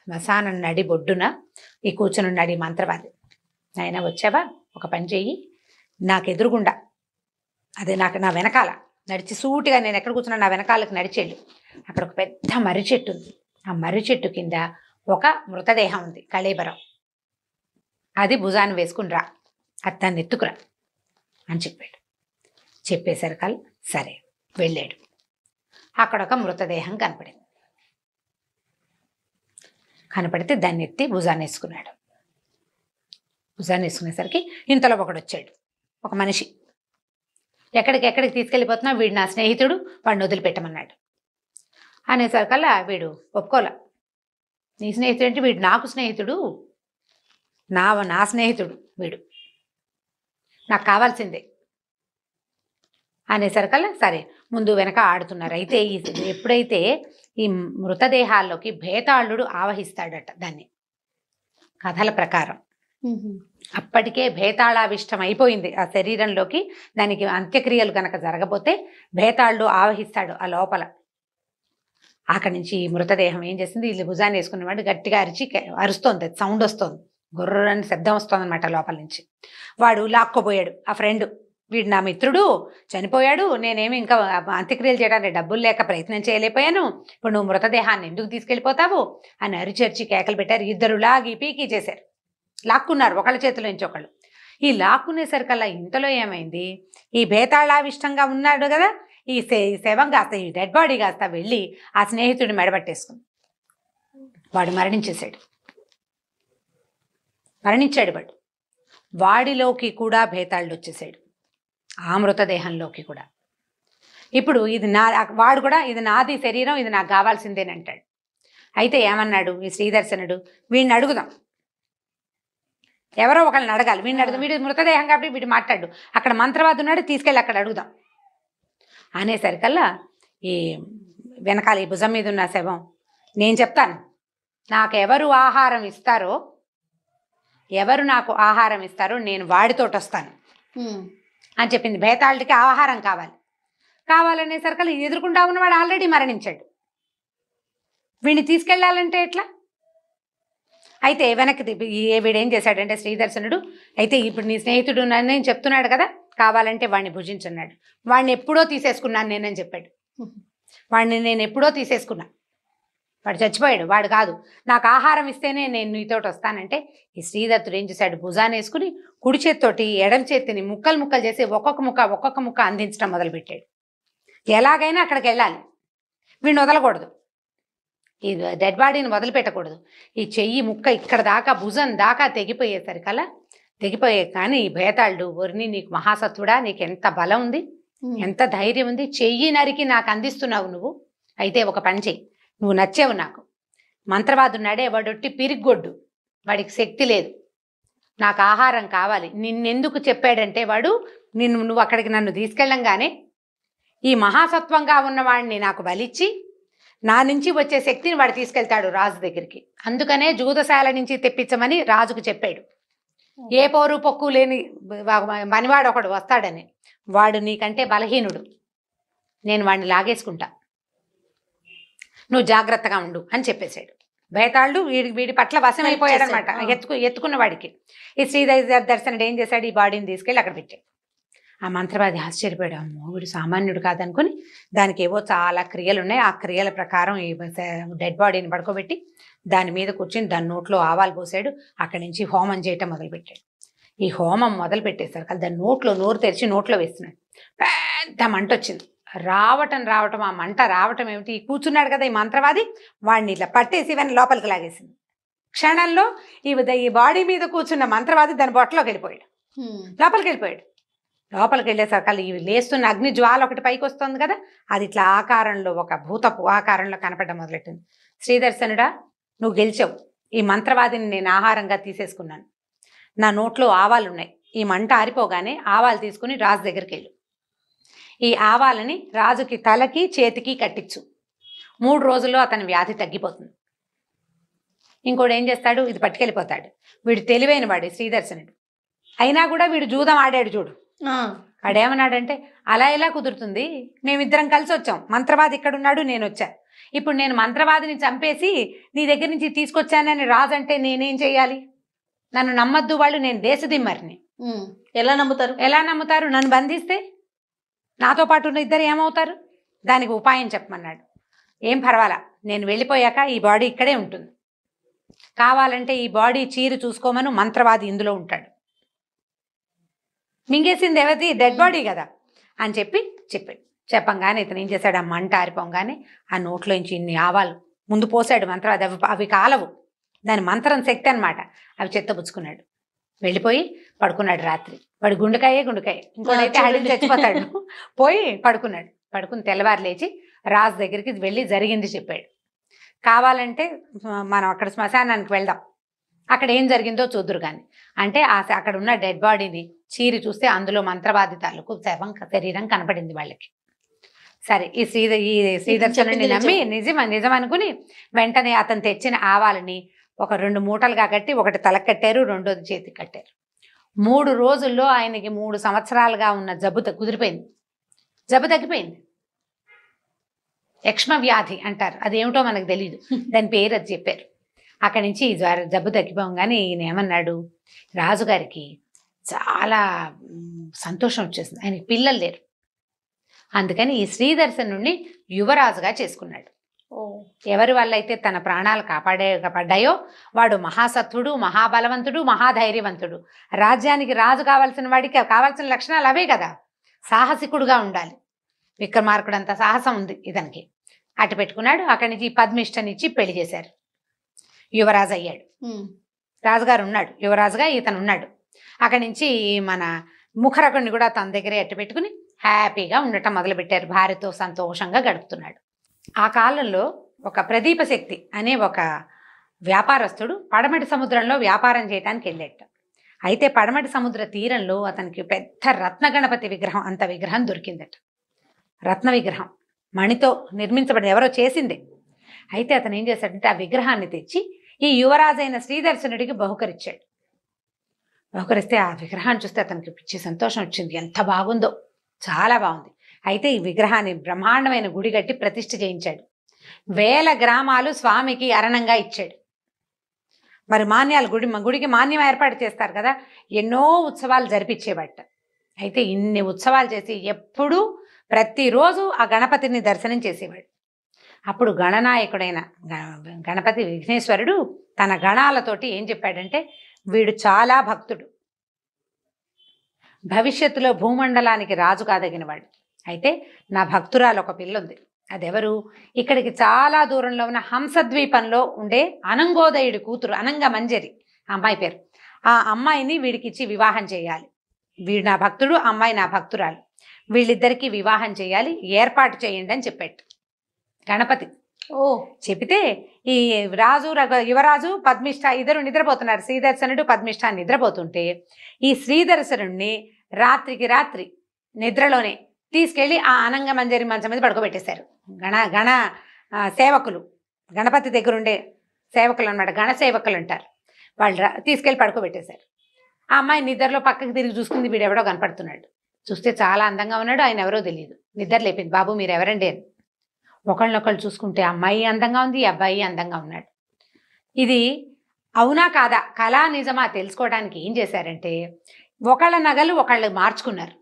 శ్మశానం నడి బొడ్డున ఈ కూర్చునున్నాడు ఈ మంత్రవాది. నాయన వచ్చావా, ఒక పని చెయ్యి, నాకు ఎదురుగుండా అదే నాకు నా వెనకాల నడిచి సూటిగా నేను ఎక్కడ కూర్చున్నా నా వెనకాలకు నడిచేళ్ళు. అక్కడ ఒక పెద్ద మర్రి చెట్టు ఉంది. ఆ మర్రి చెట్టు కింద ఒక మృతదేహం ఉంది, కళేబరం. అది భుజాన్ని వేసుకుని రా, అది దాన్ని ఎత్తుకురా అని చెప్పాడు. చెప్పేసరికల్ సరే వెళ్ళాడు. అక్కడ ఒక మృతదేహం కనపడింది. కనపడితే దాన్ని ఎత్తి భుజాన్ని వేసుకున్నాడు. భుజాన్ని వేసుకునేసరికి ఇంతలో ఒకడు వచ్చాడు, ఒక మనిషి. ఎక్కడికి ఎక్కడికి తీసుకెళ్ళిపోతున్నా, వీడు నా స్నేహితుడు, వాడిని వదిలిపెట్టమన్నాడు. అనేసరికల్లా వీడు ఒప్పుకోలే. నీ స్నేహితుడు అంటే వీడు నాకు స్నేహితుడు, నా నా స్నేహితుడు వీడు, నాకు కావాల్సిందే అనేసరికల్లా సరే ముందు వెనక ఆడుతున్నారు. అయితే ఈ ఎప్పుడైతే ఈ మృతదేహాల్లోకి భేతాళుడు ఆవహిస్తాడట దాన్ని, కథల ప్రకారం అప్పటికే భేతాళావిష్టం అయిపోయింది ఆ శరీరంలోకి. దానికి అంత్యక్రియలు కనుక జరగబోతే భేతాళుడు ఆవహిస్తాడు ఆ లోపల. అక్కడి నుంచి ఈ మృతదేహం ఏం చేసింది, వీళ్ళు భుజాన్ని వేసుకున్నవాడు గట్టిగా అరిచి అరుస్తోంది, సౌండ్ వస్తుంది, గుర్రని శబ్దం వస్తుంది అనమాట లోపల నుంచి. వాడు లాక్కోబోయాడు ఆ ఫ్రెండ్, వీడు నా మిత్రుడు చనిపోయాడు, నేనేమి ఇంకా అంత్యక్రియలు చేయడానికి డబ్బులు లేక ప్రయత్నం చేయలేకపోయాను, ఇప్పుడు నువ్వు మృతదేహాన్ని ఎందుకు తీసుకెళ్ళిపోతావు అని అరిచరిచి కేకలు పెట్టారు. ఇద్దరు లాగి పీకి చేశారు, లాక్కున్నారు ఒకళ్ళ చేతిలో నుంచి ఒకళ్ళు. ఈ లాక్కునేసరికల్లా ఇంతలో ఏమైంది, ఈ భేతాళావిష్టంగా ఉన్నాడు కదా, ఈ శవం కాస్త ఈ డెడ్ బాడీ కాస్త వెళ్ళి ఆ స్నేహితుడిని మెడబట్టేసుకుంది. వాడు మరణించేశాడు మరణించాడు వాడు. వాడిలోకి కూడా భేతాళుడు వచ్చేసాడు, ఆ మృతదేహంలోకి కూడా. ఇప్పుడు ఇది నా వాడు కూడా ఇది నాది శరీరం, ఇది నాకు కావాల్సిందేనంటాడు. అయితే ఏమన్నాడు ఈ శ్రీదర్శనుడు, వీడిని అడుగుదాం, ఎవరో ఒకళ్ళని అడగాలి, వీడిని అడుగుదాం, వీడి మృతదేహం కాబట్టి వీడు మాట్లాడు, అక్కడ మంత్రవాది ఉన్నాడు, తీసుకెళ్ళి అక్కడ అడుగుదాం అనేసరికల్లా ఈ వెనకాల ఈ భుజం మీద ఉన్న శవం, నేను చెప్తాను, నాకు ఎవరు ఆహారం ఇస్తారో ఎవరు నాకు ఆహారం ఇస్తారో నేను వాడితోటి వస్తాను అని చెప్పింది. భేతాళుడికి ఆహారం కావాలి, కావాలనేసరికల్లా ఎదురుకుండా ఉన్నవాడు ఆల్రెడీ మరణించాడు, వీడిని తీసుకెళ్ళాలంటే ఎట్లా? అయితే వెనక్కి వీడేం చేశాడంటే శ్రీదర్శనుడు, అయితే ఇప్పుడు నీ స్నేహితుడు నన్ను చెప్తున్నాడు కదా, కావాలంటే వాడిని భుజించున్నాడు, వాడిని ఎప్పుడో తీసేసుకున్నాను నేనని చెప్పాడు. వాడిని నేను ఎప్పుడో తీసేసుకున్నా, వాడు చచ్చిపోయాడు, వాడు కాదు, నాకు ఆహారం ఇస్తేనే నేను నీతోటి వస్తానంటే ఈ శ్రీదత్తుడు ఏం చేశాడు, భుజాన్ని వేసుకుని కుడి చేతితోటి ఎడం చేతిని ముక్కలు ముక్కలు చేసి ఒక్కొక్క ముక్క ఒక్కొక్క ముక్క అందించడం మొదలుపెట్టాడు. ఎలాగైనా అక్కడికి వెళ్ళాలి, వీడిని వదలకూడదు, ఈ డెడ్ బాడీని వదిలిపెట్టకూడదు. ఈ చెయ్యి ముక్క ఇక్కడ దాకా భుజం దాకా తెగిపోయేసరికల్లా తెగిపోయే కానీ ఈ భేతాళుడు, ఒరిని నీకు మహాసత్వుడా, నీకు ఎంత బలం ఉంది, ఎంత ధైర్యం ఉంది, చెయ్యి నరికి నాకు అందిస్తున్నావు నువ్వు, అయితే ఒక పని చెయ్యి, నువ్వు నచ్చావు నాకు, మంత్రవాదున్నాడే వాడొట్టి పిరిగొడ్డు, వాడికి శక్తి లేదు, నాకు ఆహారం కావాలి, నిన్నెందుకు చెప్పాడంటే వాడు నిన్ను నువ్వు అక్కడికి నన్ను తీసుకెళ్ళంగానే ఈ మహాసత్వంగా ఉన్నవాడిని నాకు బలిచ్చి నా నుంచి వచ్చే శక్తిని వాడు తీసుకెళ్తాడు రాజు దగ్గరికి, అందుకనే జూదశాల నుంచి తెప్పించమని రాజుకు చెప్పాడు. ఏ పోరు పొక్కు లేని మనివాడు ఒకడు వస్తాడని, వాడు నీకంటే బలహీనుడు, నేను వాడిని లాగేసుకుంటా, నువ్వు జాగ్రత్తగా ఉండు అని చెప్పేశాడు. భేతాళుడు వీడి వీడి పట్ల వశం అయిపోయాడు అనమాట, ఎత్తుకు ఎత్తుకున్న వాడికి. ఈ శ్రీదర్శ దర్శనుడు ఏం చేశాడు, ఈ బాడీని తీసుకెళ్ళి అక్కడ పెట్టాడు. ఆ మంత్రవాది ఆశ్చర్యపోయాడు, అమ్మో వీడు సామాన్యుడు కాదనుకుని దానికి ఏవో చాలా క్రియలు ఉన్నాయి, ఆ క్రియల ప్రకారం ఈ డెడ్ బాడీని పడుకోబెట్టి దాని మీద కూర్చొని దాని నోట్లో ఆవాలు పోసాడు. అక్కడి నుంచి హోమం చేయటం మొదలుపెట్టాడు. ఈ హోమం మొదలు పెట్టేసరికి దాని నోట్లో నోరు తెరిచి నోట్లో వేస్తున్నాడు. పెద్ద మంట వచ్చింది, రావటం రావటం ఆ మంట రావటం ఏమిటి, కూర్చున్నాడు కదా ఈ మంత్రవాది, వాడిని ఇట్లా పట్టేసి ఇవన్నీ లోపలికి లాగేసింది. క్షణంలో ఈ ఈ బాడీ మీద కూర్చున్న మంత్రవాది దాని బొట్టలోకి వెళ్ళిపోయాడు, లోపలికి వెళ్ళిపోయాడు. లోపలికి వెళ్ళేసరికి ఇవి లేస్తున్న అగ్ని జ్వాల ఒకటి పైకి వస్తుంది కదా, అది ఇట్లా ఆకారంలో ఒక భూతపు ఆకారంలో కనపడడం మొదలెట్టింది. శ్రీదర్శనుడా, నువ్వు గెలిచావు, ఈ మంత్రవాదిని నేను ఆహారంగా తీసేసుకున్నాను, నా నోట్లో ఆవాలు ఉన్నాయి, ఈ మంట ఆరిపోగానే ఆవాలు తీసుకుని రాజు దగ్గరికి వెళ్ళు, ఈ ఆవాలని రాజుకి తలకి చేతికి కట్టించు, మూడు రోజుల్లో అతని వ్యాధి తగ్గిపోతుంది. ఇంకోటి ఏం చేస్తాడు, ఇది పట్టుకెళ్ళిపోతాడు. వీడు తెలివైన వాడు శ్రీదర్శనుడు, అయినా కూడా వీడు జూదం ఆడాడు చూడు. వాడేమన్నాడంటే, అలా ఎలా కుదురుతుంది, మేమిద్దరం కలిసి వచ్చాం, మంత్రవాది ఇక్కడ ఉన్నాడు, నేను వచ్చా, ఇప్పుడు నేను మంత్రవాదిని చంపేసి నీ దగ్గర నుంచి తీసుకొచ్చానని రాజు అంటే నేనేం చెయ్యాలి? నన్ను నమ్మద్దు వాళ్ళు, నేను దేశదిమ్మరిని. ఎలా నమ్ముతారు? ఎలా నమ్ముతారు? నన్ను బంధిస్తే నాతో పాటు ఉన్న ఇద్దరు ఏమవుతారు? దానికి ఉపాయం చెప్పమన్నాడు. ఏం పర్వాలా, నేను వెళ్ళిపోయాక ఈ బాడీ ఇక్కడే ఉంటుంది, కావాలంటే ఈ బాడీ చీరు చూసుకోమను, మంత్రవాది ఇందులో ఉంటాడు. మింగేసింది ఎవరిది? డెడ్ బాడీ కదా అని చెప్పి చెప్పాడు. చెప్పంగానే ఇతను ఏం చేశాడు, ఆ మంట ఆరిపోగానే ఆ నోట్లోంచి ఇన్ని ఆవాలు ముందు పోసాడు మంత్రవాది. అవి అవి కాలవు, దాని మంత్రం శక్తి అనమాట. అవి చెత్తపుచ్చుకున్నాడు, వెళ్ళిపోయి పడుకున్నాడు. రాత్రి వాడు గుండెకాయే గుండెకాయ, ఇంకోటైతే అడిగి చచ్చిపోతాడు. పోయి పడుకున్నాడు. పడుకుని తెల్లవారు లేచి రాజు దగ్గరికి వెళ్ళి జరిగింది చెప్పాడు. కావాలంటే మనం అక్కడ శ్మశానానికి వెళ్దాం, అక్కడ ఏం జరిగిందో చూద్దురు కానీ అంటే ఆ అక్కడ ఉన్న డెడ్ బాడీని చీరి చూస్తే అందులో మంత్రవాది తాలూకు శవం శరీరం కనపడింది వాళ్ళకి. సరే, ఈ శ్రీధ ఈ శ్రీదర్శనుడిని నమ్మి నిజం నిజం అనుకుని వెంటనే అతను తెచ్చిన ఆవాలని ఒక రెండు మూటలుగా కట్టి ఒకటి తలకు కట్టారు, రెండోది చేతికి కట్టారు. మూడు రోజుల్లో ఆయనకి మూడు సంవత్సరాలుగా ఉన్న జబ్బు కుదిరిపోయింది, జబ్బు తగ్గిపోయింది. యక్ష్మ వ్యాధి అంటారు, అదేమిటో మనకు తెలియదు, దాని పేరు అది చెప్పారు. అక్కడి నుంచి జబ్బు తగ్గిపోగానే ఈయన ఏమన్నాడు, రాజుగారికి చాలా సంతోషం వచ్చేసింది. ఆయనకి పిల్లలు లేరు, అందుకని ఈ శ్రీదర్శనుడిని యువరాజుగా చేసుకున్నాడు. ఎవరి వల్ల అయితే తన ప్రాణాలు కాపాడే పడ్డాయో వాడు మహాసత్వుడు, మహాబలవంతుడు, మహాధైర్యవంతుడు. రాజ్యానికి రాజు కావాల్సిన వాడికి కావాల్సిన లక్షణాలు అవే కదా. సాహసికుడుగా ఉండాలి. విక్రమార్కుడు అంత సాహసం ఉంది ఇతనికి. అటు పెట్టుకున్నాడు. అక్కడి నుంచి పద్మిష్టనిచ్చి పెళ్లి చేశారు. యువరాజు అయ్యాడు. రాజుగారు ఉన్నాడు, యువరాజుగా ఇతను ఉన్నాడు. అక్కడి నుంచి మన ముఖరకుడిని కూడా తన దగ్గరే అట్టు పెట్టుకుని హ్యాపీగా ఉండటం మొదలుపెట్టారు. భార్యతో సంతోషంగా గడుపుతున్నాడు. ఆ కాలంలో ఒక ప్రదీప శక్తి అనే ఒక వ్యాపారస్తుడు పడమటి సముద్రంలో వ్యాపారం చేయడానికి వెళ్ళేట. అయితే పడమటి సముద్ర తీరంలో అతనికి పెద్ద రత్న గణపతి విగ్రహం, అంత విగ్రహం దొరికిందట. రత్న విగ్రహం, మణితో నిర్మించబడింది, ఎవరో చేసిందే. అయితే అతను ఏం చేశాడంటే ఆ విగ్రహాన్ని తెచ్చి ఈ యువరాజైన శ్రీదర్శనుడికి బహుకరించాడు. బహుకరిస్తే ఆ విగ్రహాన్ని చూస్తే అతనికి పిచ్చి సంతోషం వచ్చింది. ఎంత బాగుందో, చాలా బాగుంది. అయితే ఈ విగ్రహాన్ని బ్రహ్మాండమైన గుడి కట్టి ప్రతిష్ఠ చేయించాడు. వేల గ్రామాలు స్వామికి అరణంగా ఇచ్చాడు. మరి మాన్యాలు గుడి గుడికి మాన్యం ఏర్పాటు చేస్తారు కదా, ఎన్నో ఉత్సవాలు జరిపించేవాట. అయితే ఇన్ని ఉత్సవాలు చేసి ఎప్పుడూ ప్రతిరోజు ఆ గణపతిని దర్శనం చేసేవాడు. అప్పుడు గణనాయకుడైన గణపతి విఘ్నేశ్వరుడు తన గణాలతోటి ఏం చెప్పాడంటే, వీడు చాలా భక్తుడు, భవిష్యత్తులో భూమండలానికి రాజు కాదగినవాడు. అయితే నా భక్తురాలు ఒక పిల్ల ఉంది, అదెవరు, ఇక్కడికి చాలా దూరంలో ఉన్న హంసద్వీపంలో ఉండే అనంగోదయుడి కూతురు అనంగ మంజరి అమ్మాయి పేరు. ఆ అమ్మాయిని వీడికి ఇచ్చి వివాహం చేయాలి. వీడు నా భక్తుడు, అమ్మాయి నా భక్తురాలు, వీళ్ళిద్దరికీ వివాహం చేయాలి, ఏర్పాటు చేయండి అని చెప్పాడు గణపతి. ఓ చెబితే ఈ రాజు యువరాజు పద్మిష్ఠ ఇద్దరు నిద్రపోతున్నారు. శ్రీదర్శనుడు పద్మిష్ఠ నిద్రపోతుంటే ఈ శ్రీదర్శనుడిని రాత్రికి రాత్రి నిద్రలోనే తీసుకెళ్ళి ఆ అనంగ మంజరి మంచం మీద పడుకోబెట్టేశారు. గణ గణ సేవకులు, గణపతి దగ్గర ఉండే సేవకులు అనమాట, గణ సేవకులు అంటారు. వాళ్ళు తీసుకెళ్ళి పడుకోబెట్టేశారు. ఆ అమ్మాయి నిద్రలో పక్కకి తిరిగి చూసుకుంది, వీడెవడో కనపడుతున్నాడు. చూస్తే చాలా అందంగా ఉన్నాడు, ఆయన ఎవరో తెలియదు. నిద్ర లేపింది, బాబు మీరు ఎవరండి అని. ఒకళ్ళనొకళ్ళు చూసుకుంటే అమ్మాయి అందంగా ఉంది, అబ్బాయి అందంగా ఉన్నాడు. ఇది అవునా కాదా, కళా నిజమా తెలుసుకోవడానికి ఏం చేశారంటే ఒకళ్ళ నగలు ఒకళ్ళు మార్చుకున్నారు.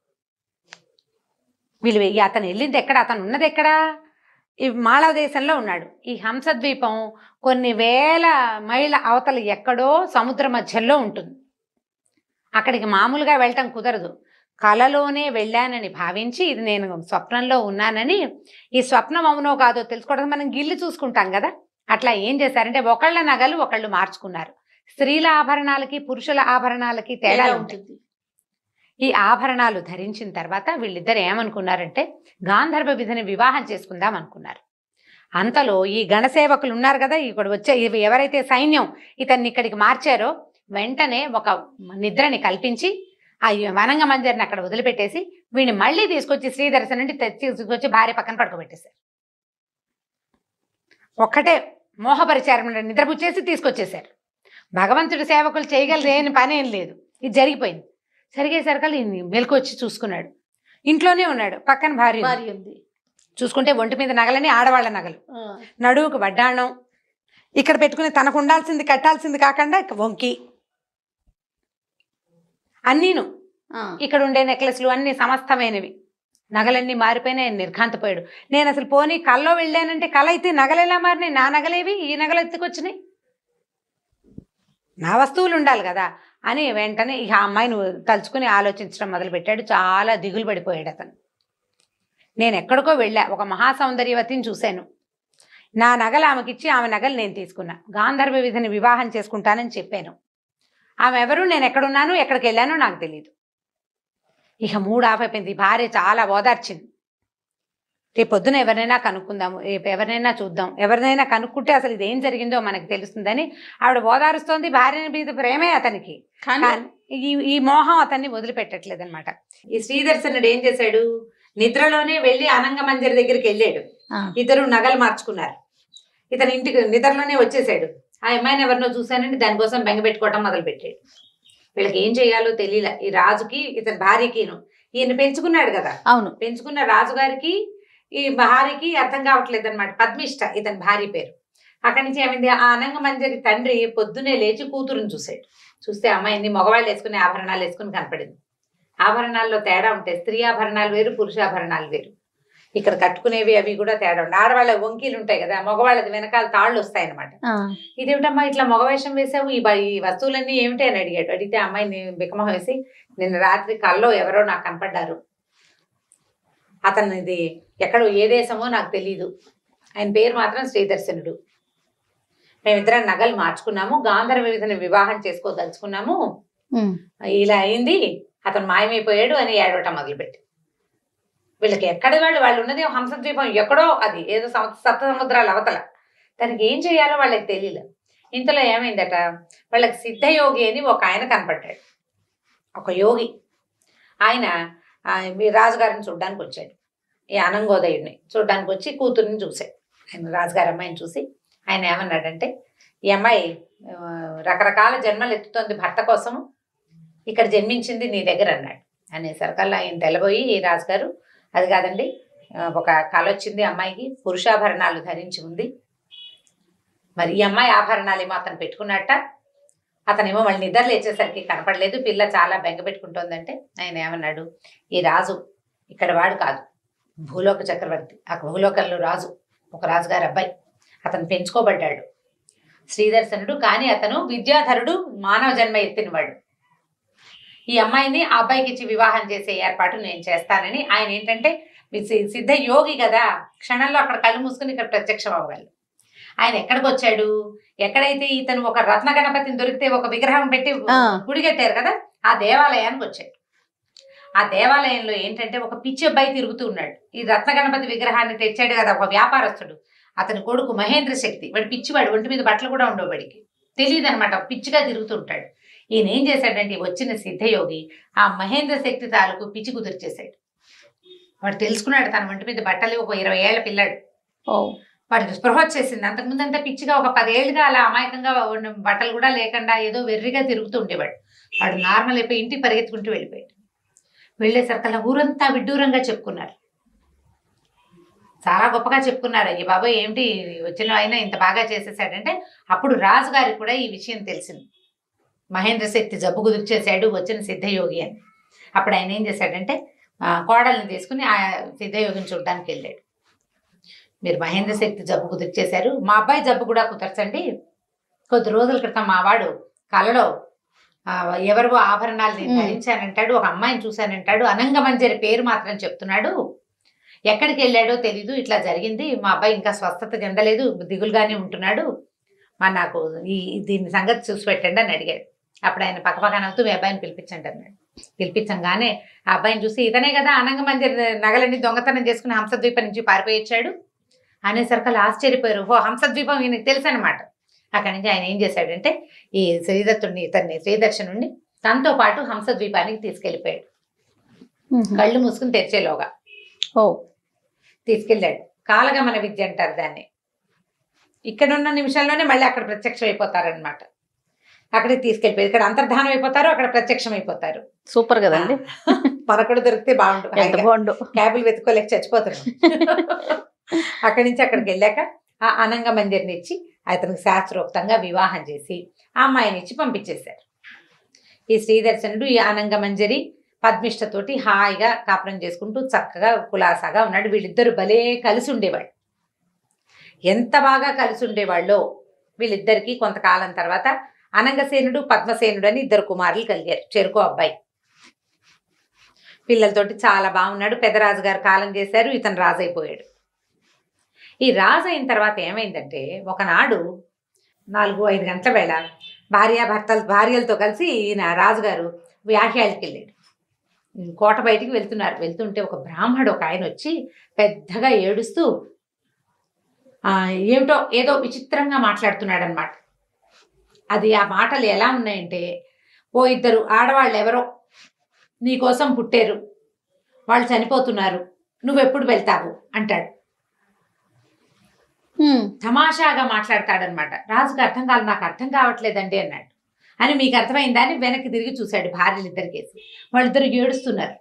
వీళ్ళు అతను వెళ్ళింది ఎక్కడ, అతను ఉన్నది ఎక్కడ, ఈ మాళవ దేశంలో ఉన్నాడు. ఈ హంసద్వీపం కొన్ని వేల మైళ్ళ అవతల ఎక్కడో సముద్ర మధ్యలో ఉంటుంది. అక్కడికి మామూలుగా వెళ్ళటం కుదరదు. కలలోనే వెళ్ళానని భావించి ఇది నేను స్వప్నంలో ఉన్నానని, ఈ స్వప్నం అవునో కాదో తెలుసుకోవడానికి మనం గిల్లి చూసుకుంటాం కదా, అట్లా ఏం చేశారంటే ఒకళ్ళ నగలు ఒకళ్ళు మార్చుకున్నారు. స్త్రీల ఆభరణాలకి పురుషుల ఆభరణాలకి తేడా ఉంటుంది. ఈ ఆభరణాలు ధరించిన తర్వాత వీళ్ళిద్దరు ఏమనుకున్నారంటే గాంధర్వ విధిని వివాహం చేసుకుందాం అనుకున్నారు. అంతలో ఈ గణసేవకులు ఉన్నారు కదా, ఇక్కడ వచ్చే ఎవరైతే సైన్యం ఇతన్ని ఇక్కడికి మార్చారో వెంటనే ఒక నిద్రని కల్పించి ఆ వనంగ మంజరిని అక్కడ వదిలిపెట్టేసి వీడిని మళ్ళీ తీసుకొచ్చి శ్రీదర్శన్ నుండి తీసుకొచ్చి భార్య పక్కన పడుకోబెట్టేశారు. ఒక్కటే మోహపరిచారం నిద్రపుచ్చేసి తీసుకొచ్చేశారు. భగవంతుడి సేవకులు చేయగలరేని పని ఏం లేదు. ఇది జరిగిపోయింది. జరిగేసరికి మెలకు వచ్చి చూసుకున్నాడు, ఇంట్లోనే ఉన్నాడు, పక్కన భార్య భార్య ఉంది. చూసుకుంటే ఒంటి మీద నగలని ఆడవాళ్ళ నగలు, నడువుకు వడ్డాణం, ఇక్కడ పెట్టుకుని తనకు ఉండాల్సింది కట్టాల్సింది కాకుండా వంకి అన్నీను, ఇక్కడ ఉండే నెక్లెస్లు అన్ని సమస్తమైనవి, నగలన్నీ మారిపోయినాయి. నిర్ఘాంతపోయాడు. నేను అసలు పోనీ కల్లో వెళ్ళానంటే కళ అయితే నగలు ఎలా మారినాయి, నా నగలేవి ఈ నగలు ఎత్తుకొచ్చినాయి, నా వస్తువులు ఉండాలి కదా అని వెంటనే ఇక ఆ అమ్మాయిని తలుచుకుని ఆలోచించడం మొదలుపెట్టాడు. చాలా దిగులు పడిపోయాడు అతను. నేను ఎక్కడికో వెళ్ళా, ఒక మహాసౌందర్యవతిని చూశాను, నా నగలు ఆమెకిచ్చి ఆమె నగలు నేను తీసుకున్నా, గాంధర్వ విధిని వివాహం చేసుకుంటానని చెప్పాను. ఆమె ఎవరు, నేను ఎక్కడున్నాను, ఎక్కడికి వెళ్ళానో నాకు తెలియదు. ఇక మూడు ఆఫ్ అయిపోయింది. భార్య చాలా ఓదార్చింది. రేపు పొద్దున ఎవరినైనా కనుక్కుందాము, రేపు ఎవరినైనా చూద్దాం, ఎవరినైనా కనుక్కుంటే అసలు ఇదేం జరిగిందో మనకు తెలుస్తుందని ఆవిడ ఓదారుస్తోంది. భార్య మీద ప్రేమే అతనికి, ఈ ఈ మోహం అతన్ని వదిలిపెట్టట్లేదు అనమాట. ఈ శ్రీదర్శనుడు ఏం చేశాడు, నిద్రలోనే వెళ్ళి అనంగ మందిర్ దగ్గరికి వెళ్ళాడు. ఇద్దరు నగలు మార్చుకున్నారు. ఇతను ఇంటికి నిద్రలోనే వచ్చేసాడు. ఆ అమ్మాయిని ఎవరినో చూశానండి, దానికోసం బెంగ పెట్టుకోవటం మొదలు పెట్టాడు. వీళ్ళకి ఏం చేయాలో తెలియలే. ఈ రాజుకి ఇతని భార్యకిను, ఈయన పెంచుకున్నాడు కదా, అవును పెంచుకున్న రాజుగారికి ఈ భార్యకి అర్థం కావట్లేదు అనమాట. పద్మిష్ట ఇతని భార్య పేరు. అక్కడి నుంచి ఏమైంది, ఆ అనంగ మంజరి తండ్రి పొద్దునే లేచి కూతురుని చూశాడు. చూస్తే అమ్మాయిని మగవాళ్ళు వేసుకునే ఆభరణాలు వేసుకుని కనపడింది. ఆభరణాల్లో తేడా ఉంటాయి, స్త్రీ ఆభరణాలు వేరు, పురుషాభరణాలు వేరు. ఇక్కడ కట్టుకునేవి అవి కూడా తేడా ఉంటాయి. ఆడవాళ్ళ వంకీలు ఉంటాయి కదా, మగవాళ్ళది వెనకాల తాళ్ళు వస్తాయి అనమాట. ఇదేమిటమ్మా ఇట్లా మగవేషం వేసావు, ఈ ఈ వస్తువులన్నీ ఏమిటి అని అడిగాడు. అడిగితే అమ్మాయిని బికమం వేసి, నిన్న రాత్రి కల్లో ఎవరో నాకు కనపడ్డారు, అతనిది ఎక్కడో ఏ దేశమో నాకు తెలీదు, ఆయన పేరు మాత్రం శ్రీదర్శనుడు, మేమిద్దరం నగలు మార్చుకున్నాము, గాంధర్వ విధిని వివాహం చేసుకోదలుచుకున్నాము, ఇలా అయింది, అతను మాయమైపోయాడు అని ఏడవటం మొదలుపెట్టి. వీళ్ళకి ఎక్కడ వాళ్ళు వాళ్ళు ఉన్నది హంసద్వీపం ఎక్కడో, అది ఏదో సప్త సముద్రాల అవతల. దానికి ఏం చేయాలో వాళ్ళకి తెలియదు. ఇంతలో ఏమైందట, వాళ్ళకి సిద్ధయోగి అని ఒక ఆయన కనపడ్డాడు, ఒక యోగి. ఆయన రాజుగారిని చూడ్డానికి వచ్చాడు. ఈ అనంగోదయుడిని చూడ్డానికి వచ్చి కూతుర్ని చూశాడు. ఆయన రాజుగారి అమ్మాయిని చూసి ఆయన ఏమన్నాడంటే, ఈ అమ్మాయి రకరకాల జన్మలు ఎత్తుతోంది భర్త కోసము, ఇక్కడ జన్మించింది నీ దగ్గర అన్నాడు. అనేసరికల్లా ఆయన తెల్లబోయి, ఈ రాజుగారు అది కాదండి, ఒక కళ వచ్చింది, అమ్మాయికి పురుషాభరణాలు ధరించి ఉంది, మరి ఈ అమ్మాయి ఆభరణాలు ఏమో అతను పెట్టుకున్నట్ట, అతనేమో వాళ్ళు నిద్ర లేచేసరికి కనపడలేదు, పిల్ల చాలా బెంగ పెట్టుకుంటోందంటే ఆయన ఏమన్నాడు, ఈ రాజు ఇక్కడ వాడు కాదు, భూలోక చక్రవర్తి, ఆ భూలోకంలో రాజు, ఒక రాజుగారి అబ్బాయి, అతను పెంచుకోబడ్డాడు శ్రీదర్శనుడు, కానీ అతను విద్యాధరుడు, మానవ జన్మ ఎత్తినవాడు. ఈ అమ్మాయిని ఆ అబ్బాయికి ఇచ్చి వివాహం చేసే ఏర్పాటు నేను చేస్తానని ఆయన ఏంటంటే సిద్ధ యోగి కదా, క్షణంలో అక్కడ కళ్ళు మూసుకుని ఇక్కడ ప్రత్యక్షం అవ్వగలరు. ఆయన ఎక్కడికి వచ్చాడు, ఎక్కడైతే ఇతను ఒక రత్న గణపతిని దొరికితే ఒక విగ్రహం పెట్టి గుడి కట్టారు కదా, ఆ దేవాలయానికి వచ్చాడు. ఆ దేవాలయంలో ఏంటంటే ఒక పిచ్చి అబ్బాయి తిరుగుతూ ఉన్నాడు. ఈ రత్న గణపతి విగ్రహాన్ని తెచ్చాడు కదా ఒక వ్యాపారస్తుడు, అతని కొడుకు మహేంద్ర శక్తి, వాడు పిచ్చివాడు, ఒంటి మీద బట్టలు కూడా ఉండవు, వాడికి తెలియదు అనమాట, పిచ్చిగా తిరుగుతూ ఉంటాడు. ఈయన ఏం చేశాడంటే వచ్చిన సిద్ధయోగి ఆ మహేంద్ర శక్తి తాలూకు పిచ్చి కుదిర్చేశాడు. వాడు తెలుసుకున్నాడు తన ఒంటి మీద బట్టలు, ఒక ఇరవై ఏళ్ల పిల్లాడు, వాడికి స్పృహ వచ్చేసింది. అంతకుముందు అంతా పిచ్చిగా ఒక పదేళ్లుగా అలా అమాయకంగా బట్టలు కూడా లేకుండా ఏదో వెర్రిగా తిరుగుతూ ఉండేవాడు. వాడు నార్మల్ అయిపోయి ఇంటికి పరిగెత్తుకుంటూ వెళ్ళిపోయాడు. వెళ్ళేసరికల్లా ఊరంతా విడ్డూరంగా చెప్పుకున్నారు, చాలా గొప్పగా చెప్పుకున్నారు, అయ్యి బాబాయ్ ఏమిటి వచ్చిన అయినా ఇంత బాగా చేసేసాడంటే. అప్పుడు రాజుగారికి కూడా ఈ విషయం తెలిసింది, మహేంద్ర శక్తి జబ్బు కుదిర్చేశాడు వచ్చిన సిద్ధయోగి అని. అప్పుడు ఆయన ఏం చేశాడంటే కోడల్ని తీసుకుని ఆ సిద్ధయోగిని చూడడానికి వెళ్ళాడు. మీరు మహేంద్ర శక్తి జబ్బు కుదిర్చేశారు, మా అబ్బాయి జబ్బు కూడా కుదర్చండి. కొద్ది రోజుల క్రితం మా వాడు కలలో ఎవరివో ఆభరణాలు నేను ధరించానంటాడు, ఒక అమ్మాయిని చూశానంటాడు, అనంగమంజరి పేరు మాత్రం చెప్తున్నాడు, ఎక్కడికి వెళ్ళాడో తెలీదు, ఇట్లా జరిగింది, మా అబ్బాయి ఇంకా స్వస్థత చెందలేదు, దిగులుగానే ఉంటున్నాడు, మరి నాకు ఈ దీని సంగతి చూసి పెట్టండి అని అడిగాడు. అప్పుడు ఆయన పక్కపక్క నవ్వుతూ మీ అబ్బాయిని పిలిపించండి అన్నాడు. పిలిపించంగానే ఆ అబ్బాయిని చూసి ఇతనే కదా అనంగమంజరి నగలన్నీ దొంగతనం చేసుకుని హంసద్వీపం నుంచి పారిపోయిచ్చాడు అనేసరికి ఆశ్చర్యపోయారు. ఓ హంసద్వీపం ఈయనకి తెలుసు అనమాట. అక్కడి నుంచి ఆయన ఏం చేశాడంటే ఈ శ్రీదత్తుడిని ఇతన్ని శ్రీదర్శనుడిని తనతో పాటు హంసద్వీపానికి తీసుకెళ్ళిపోయాడు. కళ్ళు మూసుకుని తెరిచేలోగా ఓ తీసుకెళ్ళాడు. కాలగమన విద్య అంటారు దాన్ని. ఇక్కడున్న నిమిషంలోనే మళ్ళీ అక్కడ ప్రత్యక్షం అయిపోతారనమాట. అక్కడికి తీసుకెళ్ళిపోయారు. ఇక్కడ అంతర్ధానం అయిపోతారు, అక్కడ ప్రత్యక్షం అయిపోతారు. సూపర్ కదండి. మనకు దొరికితే ఎంత బాగుంటుంది, బాగుండు. క్యాబులు వెతుక్కోలేక చచ్చిపోతున్నాం. అక్కడి నుంచి అక్కడికి వెళ్ళాక ఆ అనంగ మంజరిని ఇచ్చి అతనికి శాస్త్రోక్తంగా వివాహం చేసి ఆ అమ్మాయిని ఇచ్చి పంపించేశారు. ఈ శ్రీదర్శనుడు ఈ అనంగ మంజరి పద్మిష్టతోటి హాయిగా కాపురం చేసుకుంటూ చక్కగా కులాసాగా ఉన్నాడు. వీళ్ళిద్దరు భలే కలిసి ఉండేవాళ్ళు. ఎంత బాగా కలిసి ఉండేవాళ్ళో వీళ్ళిద్దరికీ కొంతకాలం తర్వాత అనంగసేనుడు పద్మసేనుడు అని ఇద్దరు కుమారులు కలిగారు, చెరుకో అబ్బాయి. పిల్లలతోటి చాలా బాగున్నాడు. పెద్దరాజు గారు కాలం చేశారు, ఇతను రాజు అయిపోయాడు. ఈ రాజు అయిన తర్వాత ఏమైందంటే ఒకనాడు నాలుగు ఐదు గంటల వేళ భార్యాభర్తలు భార్యలతో కలిసి ఈయన రాజుగారు వ్యాహ్యాలకి వెళ్ళాడు. కోట బయటికి వెళ్తున్నారు. వెళ్తుంటే ఒక బ్రాహ్మడు ఒక ఆయన వచ్చి పెద్దగా ఏడుస్తూ ఏమిటో ఏదో విచిత్రంగా మాట్లాడుతున్నాడు అనమాట. అది ఆ మాటలు ఎలా ఉన్నాయంటే, ఓ ఇద్దరు ఆడవాళ్ళు ఎవరో నీకోసం పుట్టారు, వాళ్ళు చనిపోతున్నారు, నువ్వెప్పుడు వెళ్తావు అంటాడు. తమాషాగా మాట్లాడతాడనమాట. రాజుకు అర్థం కాదు, నాకు అర్థం కావట్లేదండి అన్నాడు. అని మీకు అర్థమైందా అని వెనక్కి తిరిగి చూశాడు భార్యలు ఇద్దరికేసి. వాళ్ళిద్దరు ఏడుస్తున్నారు.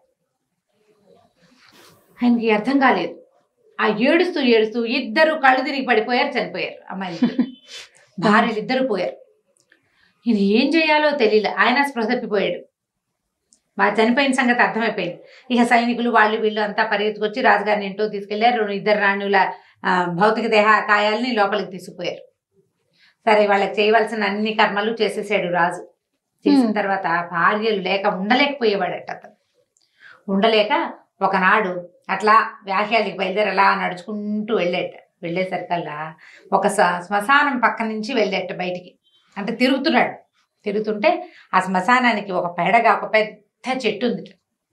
ఆయనకి అర్థం కాలేదు. ఆ ఏడుస్తూ ఏడుస్తూ ఇద్దరు కళ్ళు తిరిగి పడిపోయారు, చనిపోయారు. అమ్మాయిలు భార్యలు ఇద్దరు పోయారు. ఈయన ఏం చేయాలో తెలియలే. ఆయన స్పృహ తప్పిపోయాడు. బాగా చనిపోయిన సంగతి అర్థమైపోయింది. ఇక సైనికులు వాళ్ళు వీళ్ళు అంతా పరిగెత్తుకొచ్చి రాజుగారిని ఇంట్లో తీసుకెళ్లారు. ఇద్దరు రాణుల భౌతిక దేహ కాయాలని లోపలికి తీసుకుపోయారు. సరే, వాళ్ళకి చేయవలసిన అన్ని కర్మలు చేసేసాడు రాజు. చేసిన తర్వాత భార్యలు లేక ఉండలేకపోయేవాడట. అతను ఉండలేక ఒకనాడు అట్లా వ్యాహ్యాలకి బయలుదేరి అలా నడుచుకుంటూ వెళ్ళేట. వెళ్ళేసరికల్లా ఒక శ్మశానం పక్క నుంచి వెళ్ళేట బయటికి. అంటే తిరుగుతున్నాడు. తిరుగుతుంటే ఆ శ్మశానానికి ఒక పెడగా ఒక పెద్ద చెట్టు ఉంది.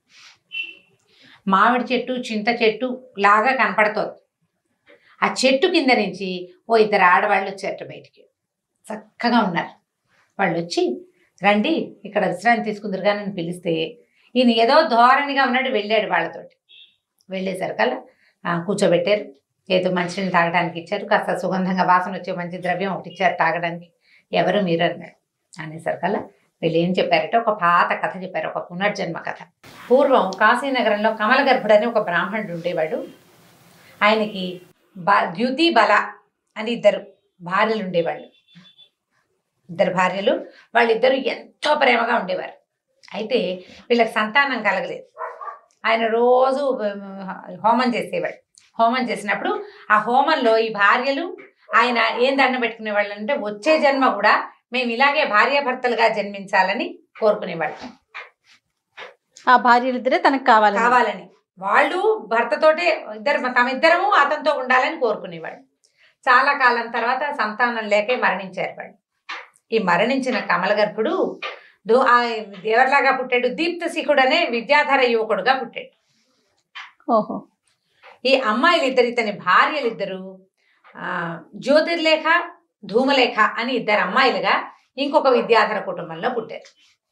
మామిడి చెట్టు, చింత చెట్టు లాగా కనపడుతోంది. ఆ చెట్టు కింద నుంచి ఓ ఇద్దరు ఆడవాళ్ళు వచ్చారట బయటికి. చక్కగా ఉన్నారు. వాళ్ళు వచ్చి రండి ఇక్కడ విశ్రాంతి తీసుకుందరుగా అని పిలిస్తే ఈయన ఏదో ధోరణిగా ఉన్నాడు. వెళ్ళాడు వాళ్ళతోటి. వెళ్ళేసరికల్లా కూర్చోబెట్టారు. ఏదో మంచినీళ్ళు తాగడానికి ఇచ్చారు. కాస్త సుగంధంగా వాసన వచ్చే మంచి ద్రవ్యం ఒకటి ఇచ్చారు తాగడానికి. ఎవరు మీరు అన్నాడు. అనేసరికల్లా వీళ్ళు ఏం చెప్పారంటే ఒక పాత కథ చెప్పారు, ఒక పునర్జన్మ కథ. పూర్వం కాశీనగరంలో కమలగర్భుడు అని ఒక బ్రాహ్మణుడు ఉండేవాడు. ఆయనకి బ ద్యుతి బల అని ఇద్దరు భార్యలు ఉండేవాళ్ళు. ఇద్దరు భార్యలు. వాళ్ళిద్దరూ ఎంతో ప్రేమగా ఉండేవారు. అయితే వీళ్ళకి సంతానం కలగలేదు. ఆయన రోజు హోమం చేసేవాడు. హోమం చేసినప్పుడు ఆ హోమంలో ఈ భార్యలు ఆయన ఏం దండం పెట్టుకునేవాళ్ళు అంటే వచ్చే జన్మ కూడా మేము ఇలాగే భార్యాభర్తలుగా జన్మించాలని కోరుకునేవాళ్ళు. ఆ భార్యలిద్దరే తనకు కావాలి కావాలని వాళ్ళు భర్తతోటే ఇద్దరు తమిద్దరము అతనితో ఉండాలని కోరుకునేవాళ్ళు. చాలా కాలం తర్వాత సంతానం లేకే మరణించారు వాళ్ళు. ఈ మరణించిన కమలగర్భుడు దో ఆ ఎవరిలాగా పుట్టాడు, దీప్తశిఖుడు అనే విద్యాధర యువకుడుగా పుట్టాడు. ఓహో. ఈ అమ్మాయిలు ఇద్దరు, ఇతని భార్యలిద్దరు ఆ జ్యోతిర్లేఖ, ధూమలేఖ అని ఇద్దరు అమ్మాయిలుగా ఇంకొక విద్యాధర కుటుంబంలో పుట్టారు.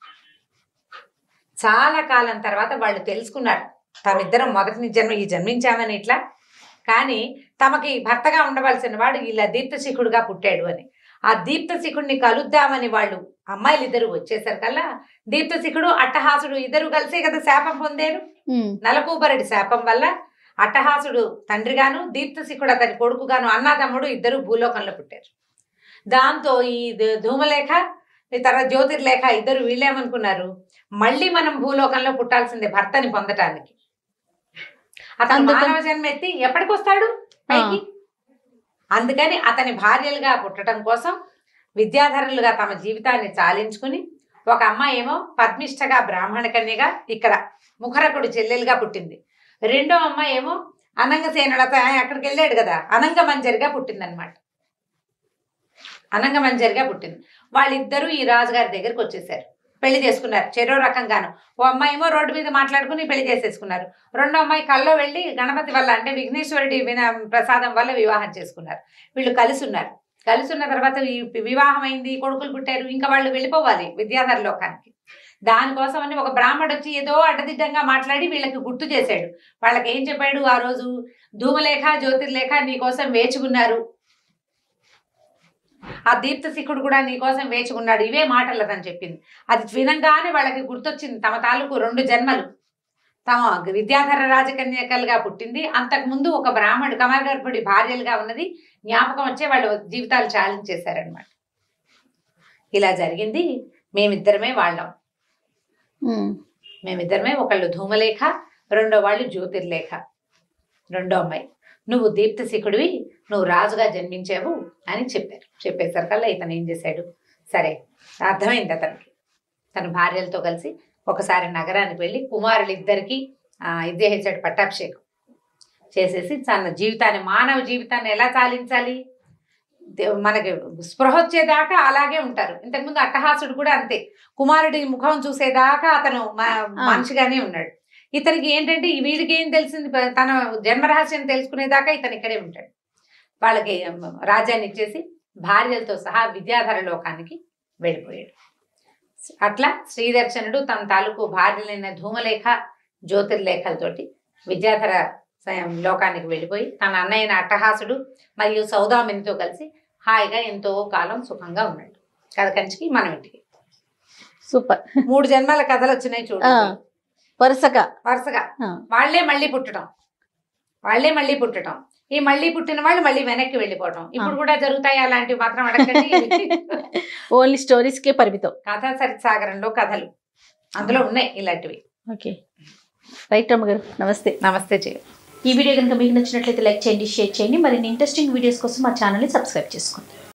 చాలా కాలం తర్వాత వాళ్ళు తెలుసుకున్నారు తమిద్దరం మొదటి జన్మ ఈ జన్మించామని ఇట్లా, కానీ తమకి భర్తగా ఉండవలసిన వాడు ఇలా దీప్తశిఖుడుగా పుట్టాడు అని. ఆ దీప్తశిఖుడిని కలుద్దామని వాళ్ళు అమ్మాయిలు ఇద్దరు వచ్చేసరికల్లా దీప్తశిఖుడు అట్టహాసుడు ఇద్దరు కలిసే కదా శాపం పొందారు. నలకూబరుడి శాపం వల్ల అట్టహాసుడు తండ్రిగాను, దీప్తశిఖుడు అతని కొడుకుగాను అన్నాతమ్ముడు ఇద్దరు భూలోకంలో పుట్టారు. దాంతో ఈ ధూమలేఖ తర్వాత జ్యోతిర్లేఖ ఇద్దరు వీళ్ళేమనుకున్నారు, మళ్ళీ మనం భూలోకంలో పుట్టాల్సిందే భర్తని పొందటానికి. అతను మానవ జన్మ ఎత్తి ఎప్పటికి వస్తాడు పైకి. అందుకని అతని భార్యలుగా పుట్టడం కోసం విద్యాధరులుగా తమ జీవితాన్ని చాలించుకుని ఒక అమ్మాయి ఏమో పద్మిష్టగా బ్రాహ్మణ కన్యగా ఇక్కడ ముఖరకుడు చెల్లెలుగా పుట్టింది. రెండో అమ్మాయి ఏమో అనంగసేనుడు అక్కడికి వెళ్ళాడు కదా అనంగ మంజరిగా పుట్టిందనమాట. అనంగ మంజరిగా పుట్టింది. వాళ్ళిద్దరూ ఈ రాజుగారి దగ్గరికి వచ్చేసారు. పెళ్లి చేసుకున్నారు చెరో రకంగాను. ఓ అమ్మాయి ఏమో రోడ్డు మీద మాట్లాడుకుని పెళ్లి చేసేసుకున్నారు. రెండో అమ్మాయి కల్లో వెళ్ళి గణపతి వల్ల అంటే విఘ్నేశ్వరుడి విన ప్రసాదం వల్ల వివాహం చేసుకున్నారు. వీళ్ళు కలిసి ఉన్నారు. కలిసి ఉన్న తర్వాత వివాహం అయింది, కొడుకులు పుట్టారు. ఇంకా వాళ్ళు వెళ్ళిపోవాలి విద్యాధర లోకానికి. దానికోసం అని ఒక బ్రాహ్మడు వచ్చి ఏదో అడ్డదిడ్డంగా మాట్లాడి వీళ్ళకి గుర్తు చేశాడు. వాళ్ళకి ఏం చెప్పాడు ఆ రోజు, ధూమలేఖ జ్యోతిర్లేఖ నీకోసం వేచుకున్నారు, ఆ దీప్తశిఖుడు కూడా నీకోసం వేచుకున్నాడు, ఇవే మాటలు అతను చెప్పింది. అది వినంగానే వాళ్ళకి గుర్తొచ్చింది తమ తాలూకు రెండు జన్మలు. తమ విద్యాధర రాజకన్యకలుగా పుట్టింది. అంతకుముందు ఒక బ్రాహ్మణుడు కమలగర్భుడి భార్యలుగా ఉన్నది. జ్ఞాపకం వచ్చే వాళ్ళు జీవితాలు ఛాలెంజ్ చేశారనమాట. ఇలా జరిగింది. మేమిద్దరమే వాళ్ళం. మేమిద్దరమే, ఒకళ్ళు ధూమలేఖ, రెండో వాళ్ళు జ్యోతిర్లేఖ. రెండో అమ్మాయి, నువ్వు దీప్తశిఖుడివి, నువ్వు రాజుగా జన్మించావు అని చెప్పారు. చెప్పేసరికల్లా ఇతను ఏం చేశాడు, సరే అర్థమైంది అతనికి. తన భార్యలతో కలిసి ఒకసారి నగరానికి వెళ్ళి కుమారులిద్దరికీ ఇది చేసాడు, పట్టాభిషేకం చేసేసి తన జీవితాన్ని, మానవ జీవితాన్ని ఎలా చాలించాలి, మనకి స్పృహ వచ్చేదాకా అలాగే ఉంటారు. ఇంతకుముందు అట్టహాసుడు కూడా అంతే, కుమారుడి ముఖం చూసేదాకా అతను మనిషిగానే ఉన్నాడు. ఇతనికి ఏంటంటే వీడికి ఏం తెలిసింది, తన జన్మరహస్యం తెలుసుకునేదాకా ఇతను ఇక్కడే ఉంటాడు. వాళ్ళకి రాజ్యాన్ని ఇచ్చేసి భార్యలతో సహా విద్యాధర లోకానికి వెళ్ళిపోయాడు. అట్లా శ్రీదర్శనుడు తన తాలూకు భార్యలైన ధూమలేఖ, జ్యోతిర్లేఖలతోటి విద్యాధర లోకానికి వెళ్ళిపోయి తన అన్నయ్యన అట్టహాసుడు మరియు సౌదామినితో కలిసి హాయిగా ఎంతో కాలం సుఖంగా ఉన్నాడు. కథ కంచికి మనం ఇంటికి. సూపర్. మూడు జన్మల కథలు వచ్చినాయి చూడండి, వరుసగా వరుసగా. వాళ్లే మళ్ళీ పుట్టడం, వాళ్లే మళ్ళీ పుట్టడం, ఈ మళ్ళీ పుట్టిన వాళ్ళు మళ్ళీ వెనక్కి వెళ్ళిపోవటం ఇప్పుడు కూడా జరుగుతాయి. అలాంటివి మాత్రం అడగండి. ఓన్లీ స్టోరీస్ కే పరిమితం. కథా సరిసాగరంలో కథలు అందులో ఉన్నాయి ఇలాంటివి. ఓకే, రైట్ రమ్మ గారు, నమస్తే. నమస్తే చేయ. ఈ వీడియో కనుక మీకు నచ్చినట్లయితే లైక్ చేయండి, షేర్ చేయండి. మరిన్ని ఇంట్రెస్టింగ్ వీడియోస్ కోసం మా ఛానల్ని సబ్స్క్రైబ్ చేసుకోండి.